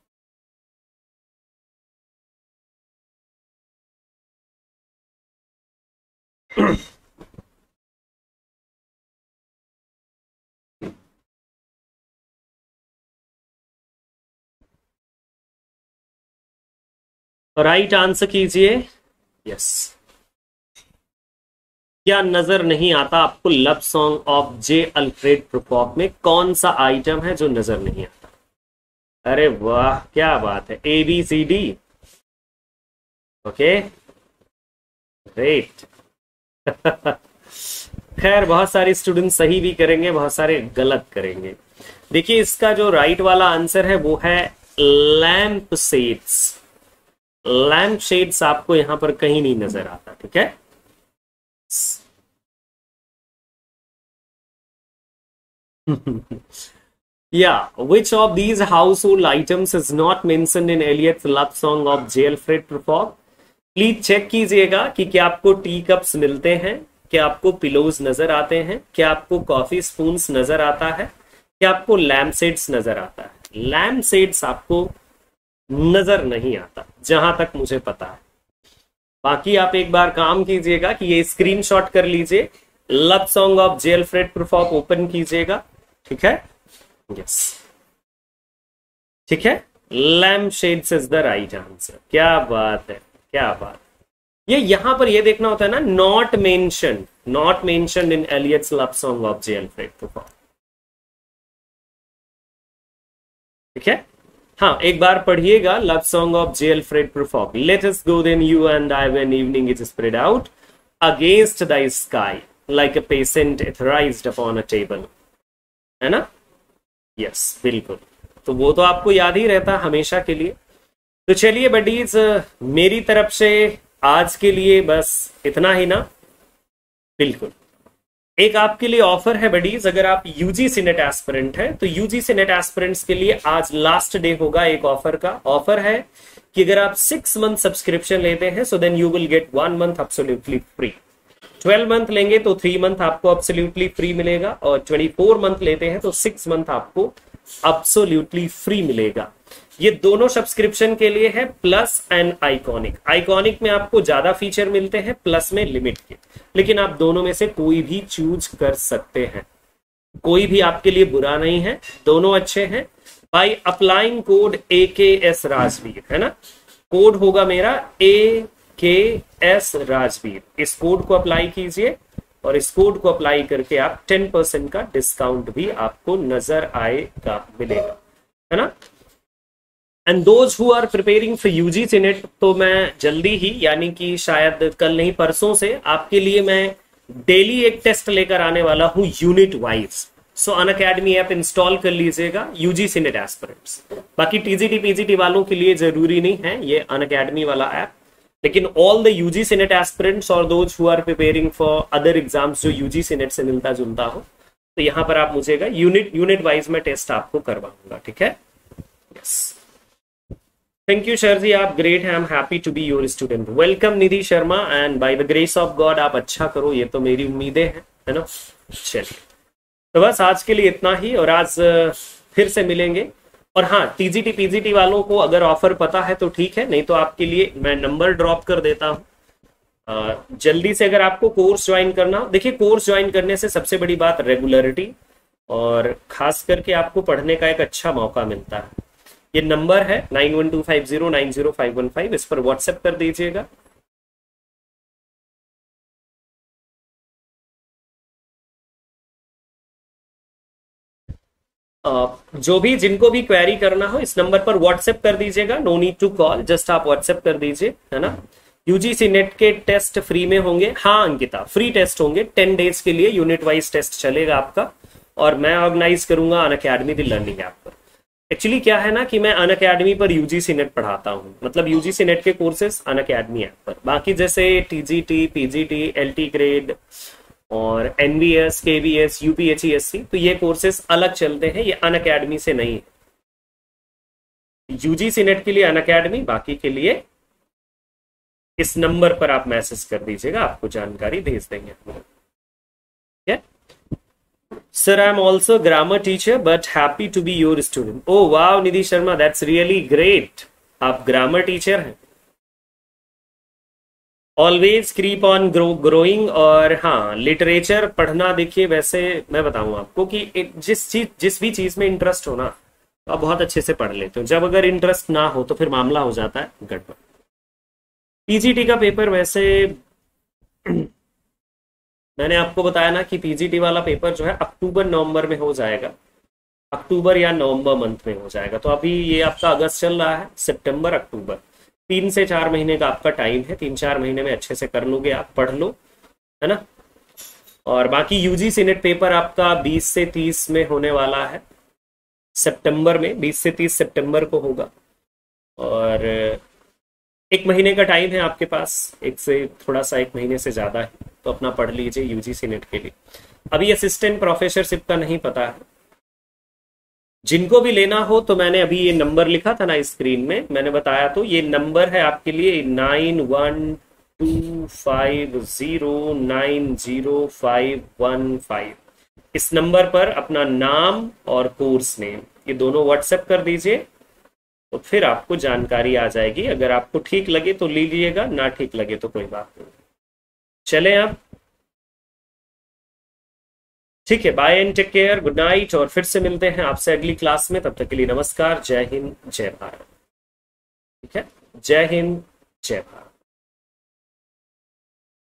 Right answer कीजिए। Yes, क्या नजर नहीं आता आपको Love song of J Alfred Prufrock में? कौन सा item है जो नजर नहीं आता? अरे वाह क्या बात है, ABCD। Okay, great. खैर, बहुत सारे स्टूडेंट सही भी करेंगे, बहुत सारे गलत करेंगे। देखिए, इसका जो राइट वाला आंसर है वो है लैम्प शेड्स। लैम्प शेड्स आपको यहां पर कहीं नहीं नजर आता, ठीक है? Yeah, which of these household items is not mentioned in Eliot's love song of J. Alfred Prufrock? Please check कीजिएगा कि क्या आपको टी कप्स मिलते हैं, क्या आपको पिलोज नजर आते हैं, क्या आपको कॉफी स्पून्स नजर आता है, क्या आपको लैम्प शेड्स नजर आता है? लैम्प शेड्स आपको नजर नहीं आता जहां तक मुझे पता है। बाकी आप एक बार काम कीजिएगा कि ये स्क्रीनशॉट कर लीजिए, Love song of J Alfred Prufrock open कीजिएगा, ठीक है? यस, ठीक है, lampshades is the right answer. क्या बात है, क्या बात। ये यहां पर ये देखना होता है ना, not mentioned in Eliot's Love song of J Alfred Prufrock, ठीक है? हाँ, एक बार पढ़िएगा Love song of J Alfred Prufrock. Let us go then you and I when evening is spread out against the sky like a patient etherised upon a table, है ना? Yes, बिल्कुल। तो वो तो आपको याद ही रहता हमेशा के लिए। तो चलिए बडीज, मेरी तरफ से आज के लिए बस इतना ही ना। बिल्कुल, एक आपके लिए ऑफर है बडीज, अगर आप यूजीसी नेट एस्पिरेंट है तो यूजीसी नेट एस्पिरेंट्स के लिए आज लास्ट डे होगा एक ऑफर का। ऑफर है कि अगर आप 6 मंथ सब्सक्रिप्शन लेते हैं so then you will get 1 month absolutely free. 12 month लेंगे तो 3 मंथ आपको एब्सोल्युटली फ्री मिलेगा, और 24 मंथ लेते हैं तो 6 मंथ आपको एब्सोल्युटली फ्री मिलेगा। ये दोनों सब्सक्रिप्शन के लिए है प्लस एंड आइकॉनिक। आइकॉनिक में आपको ज्यादा फीचर मिलते हैं, प्लस में लिमिट के, लेकिन आप दोनों में से कोई भी चूज कर सकते हैं, कोई भी आपके लिए बुरा नहीं है, दोनों अच्छे हैं। By applying code AKS Rajveer, है ना? कोड होगा मेरा AKS राजवीर, इस कोड को अप्लाई कीजिए और इस कोड को अप्लाई करके आप 10% का डिस्काउंट भी आपको नजर आएगा, मिलेगा, है ना। And those who are preparing for UGC net, तो मैं जल्दी ही यानी कि शायद कल नहीं परसों से आपके लिए मैं डेली एक टेस्ट लेकर आने वाला हूं unit wise. So Unacademy app install कर लीजिएगा यूजीसी नेट एस्पिरेंट्स। बाकी टीजीटी पीजीटी वालों के लिए जरूरी नहीं है ये अनअकैडमी वाला ऐप, लेकिन all the UGC net aspirants और those who are preparing for other exams जो यूजीसी नेट से मिलता जुलता हो, तो यहां पर आप मुझेगा यूनिट वाइज में टेस्ट आपको करवाऊंगा, ठीक है। Yes, thank you sir ji, आप ग्रेट हैं, I am happy to be your student. Welcome Nidhi Sharma, and by the grace of God आप अच्छा करो, ये तो मेरी उम्मीदें हैं, है ना। चलिए, तो बस आज के लिए इतना ही, और आज फिर से मिलेंगे। और हाँ, टीजीटी पीजीटी वालों को अगर ऑफर पता है तो ठीक है, नहीं तो आपके लिए मैं नंबर ड्रॉप कर देता हूँ। जल्दी से अगर आपको कोर्स ज्वाइन करना हो, देखिए कोर्स ज्वाइन करने से सबसे बड़ी बात रेगुलरिटी और खास करके आपको पढ़ने का एक अच्छा मौका मिलता है। ये नंबर है 9125090515, इस पर व्हाट्सएप कर दीजिएगा। जो भी जिनको भी क्वेरी करना हो इस नंबर पर व्हाट्सएप कर दीजिएगा, no need to call, just आप व्हाट्सएप कर दीजिए, है ना। यूजीसी नेट के टेस्ट फ्री में होंगे, हाँ अंकिता, फ्री टेस्ट होंगे 10 डेज के लिए, यूनिट वाइज टेस्ट चलेगा आपका, और मैं ऑर्गेनाइज करूंगा अनअकैडमी द लर्निंग ऐप पर। एक्चुअली क्या है ना कि मैं अनअकैडमी पर यूजीसी नेट पढ़ाता हूँ, मतलब यूजीसी नेट के कोर्सेज अनअकैडमी ऐप पर। बाकी जैसे टीजीटी पीजीटी एलटी ग्रेड और एनवीएस केवीएस यूपीएचईएससी, तो ये कोर्सेज अलग चलते हैं, ये अनअकैडमी से नहीं है। यूजीसी नेट के लिए अनअकैडमी, बाकी के लिए इस नंबर पर आप मैसेज कर दीजिएगा, आपको जानकारी भेज देंगे। Sir, I am also grammar teacher but happy to be your student. Oh wow Nidhi Sharma, that's really great, आप ग्रामर टीचर हैं। Always keep on growing. और हाँ, लिटरेचर पढ़ना, देखिए वैसे मैं बताऊं आपको कि जिस भी चीज में इंटरेस्ट हो ना, तो आप बहुत अच्छे से पढ़ लेते हो। जब अगर इंटरेस्ट ना हो तो फिर मामला हो जाता है गड़बड़। पीजीटी का पेपर वैसे मैंने आपको बताया ना कि पीजीटी वाला पेपर जो है अक्टूबर नवंबर में हो जाएगा, अक्टूबर या नवंबर मंथ में हो जाएगा। तो अभी ये आपका अगस्त चल रहा है, सितंबर अक्टूबर 3 से 4 महीने का आपका टाइम है। 3-4 महीने में अच्छे से कर लोगे आप, पढ़ लो, है ना। और बाकी यूजीसी नेट पेपर आपका 20 से 30 में होने वाला है, सितंबर में 20 से 30 सितंबर को होगा। और 1 महीने का टाइम है आपके पास, एक महीने से ज्यादा है, तो अपना पढ़ लीजिए यूजीसी नेट के लिए। अभी असिस्टेंट प्रोफेसरशिप का नहीं पता है, जिनको भी लेना हो तो मैंने अभी ये नंबर लिखा था ना स्क्रीन में, मैंने बताया, तो ये नंबर है आपके लिए 9125090515। इस नंबर पर अपना नाम और कोर्स नेम ये दोनों व्हाट्सएप कर दीजिए, तो फिर आपको जानकारी आ जाएगी। अगर आपको ठीक लगे तो लीजिएगा, ना ठीक लगे तो कोई बात नहीं। चले आप, ठीक है, bye and take care, good night, और फिर से मिलते हैं आपसे अगली क्लास में। तब तक के लिए नमस्कार, जय हिंद जय भारत। ठीक है, जय हिंद जय भारत।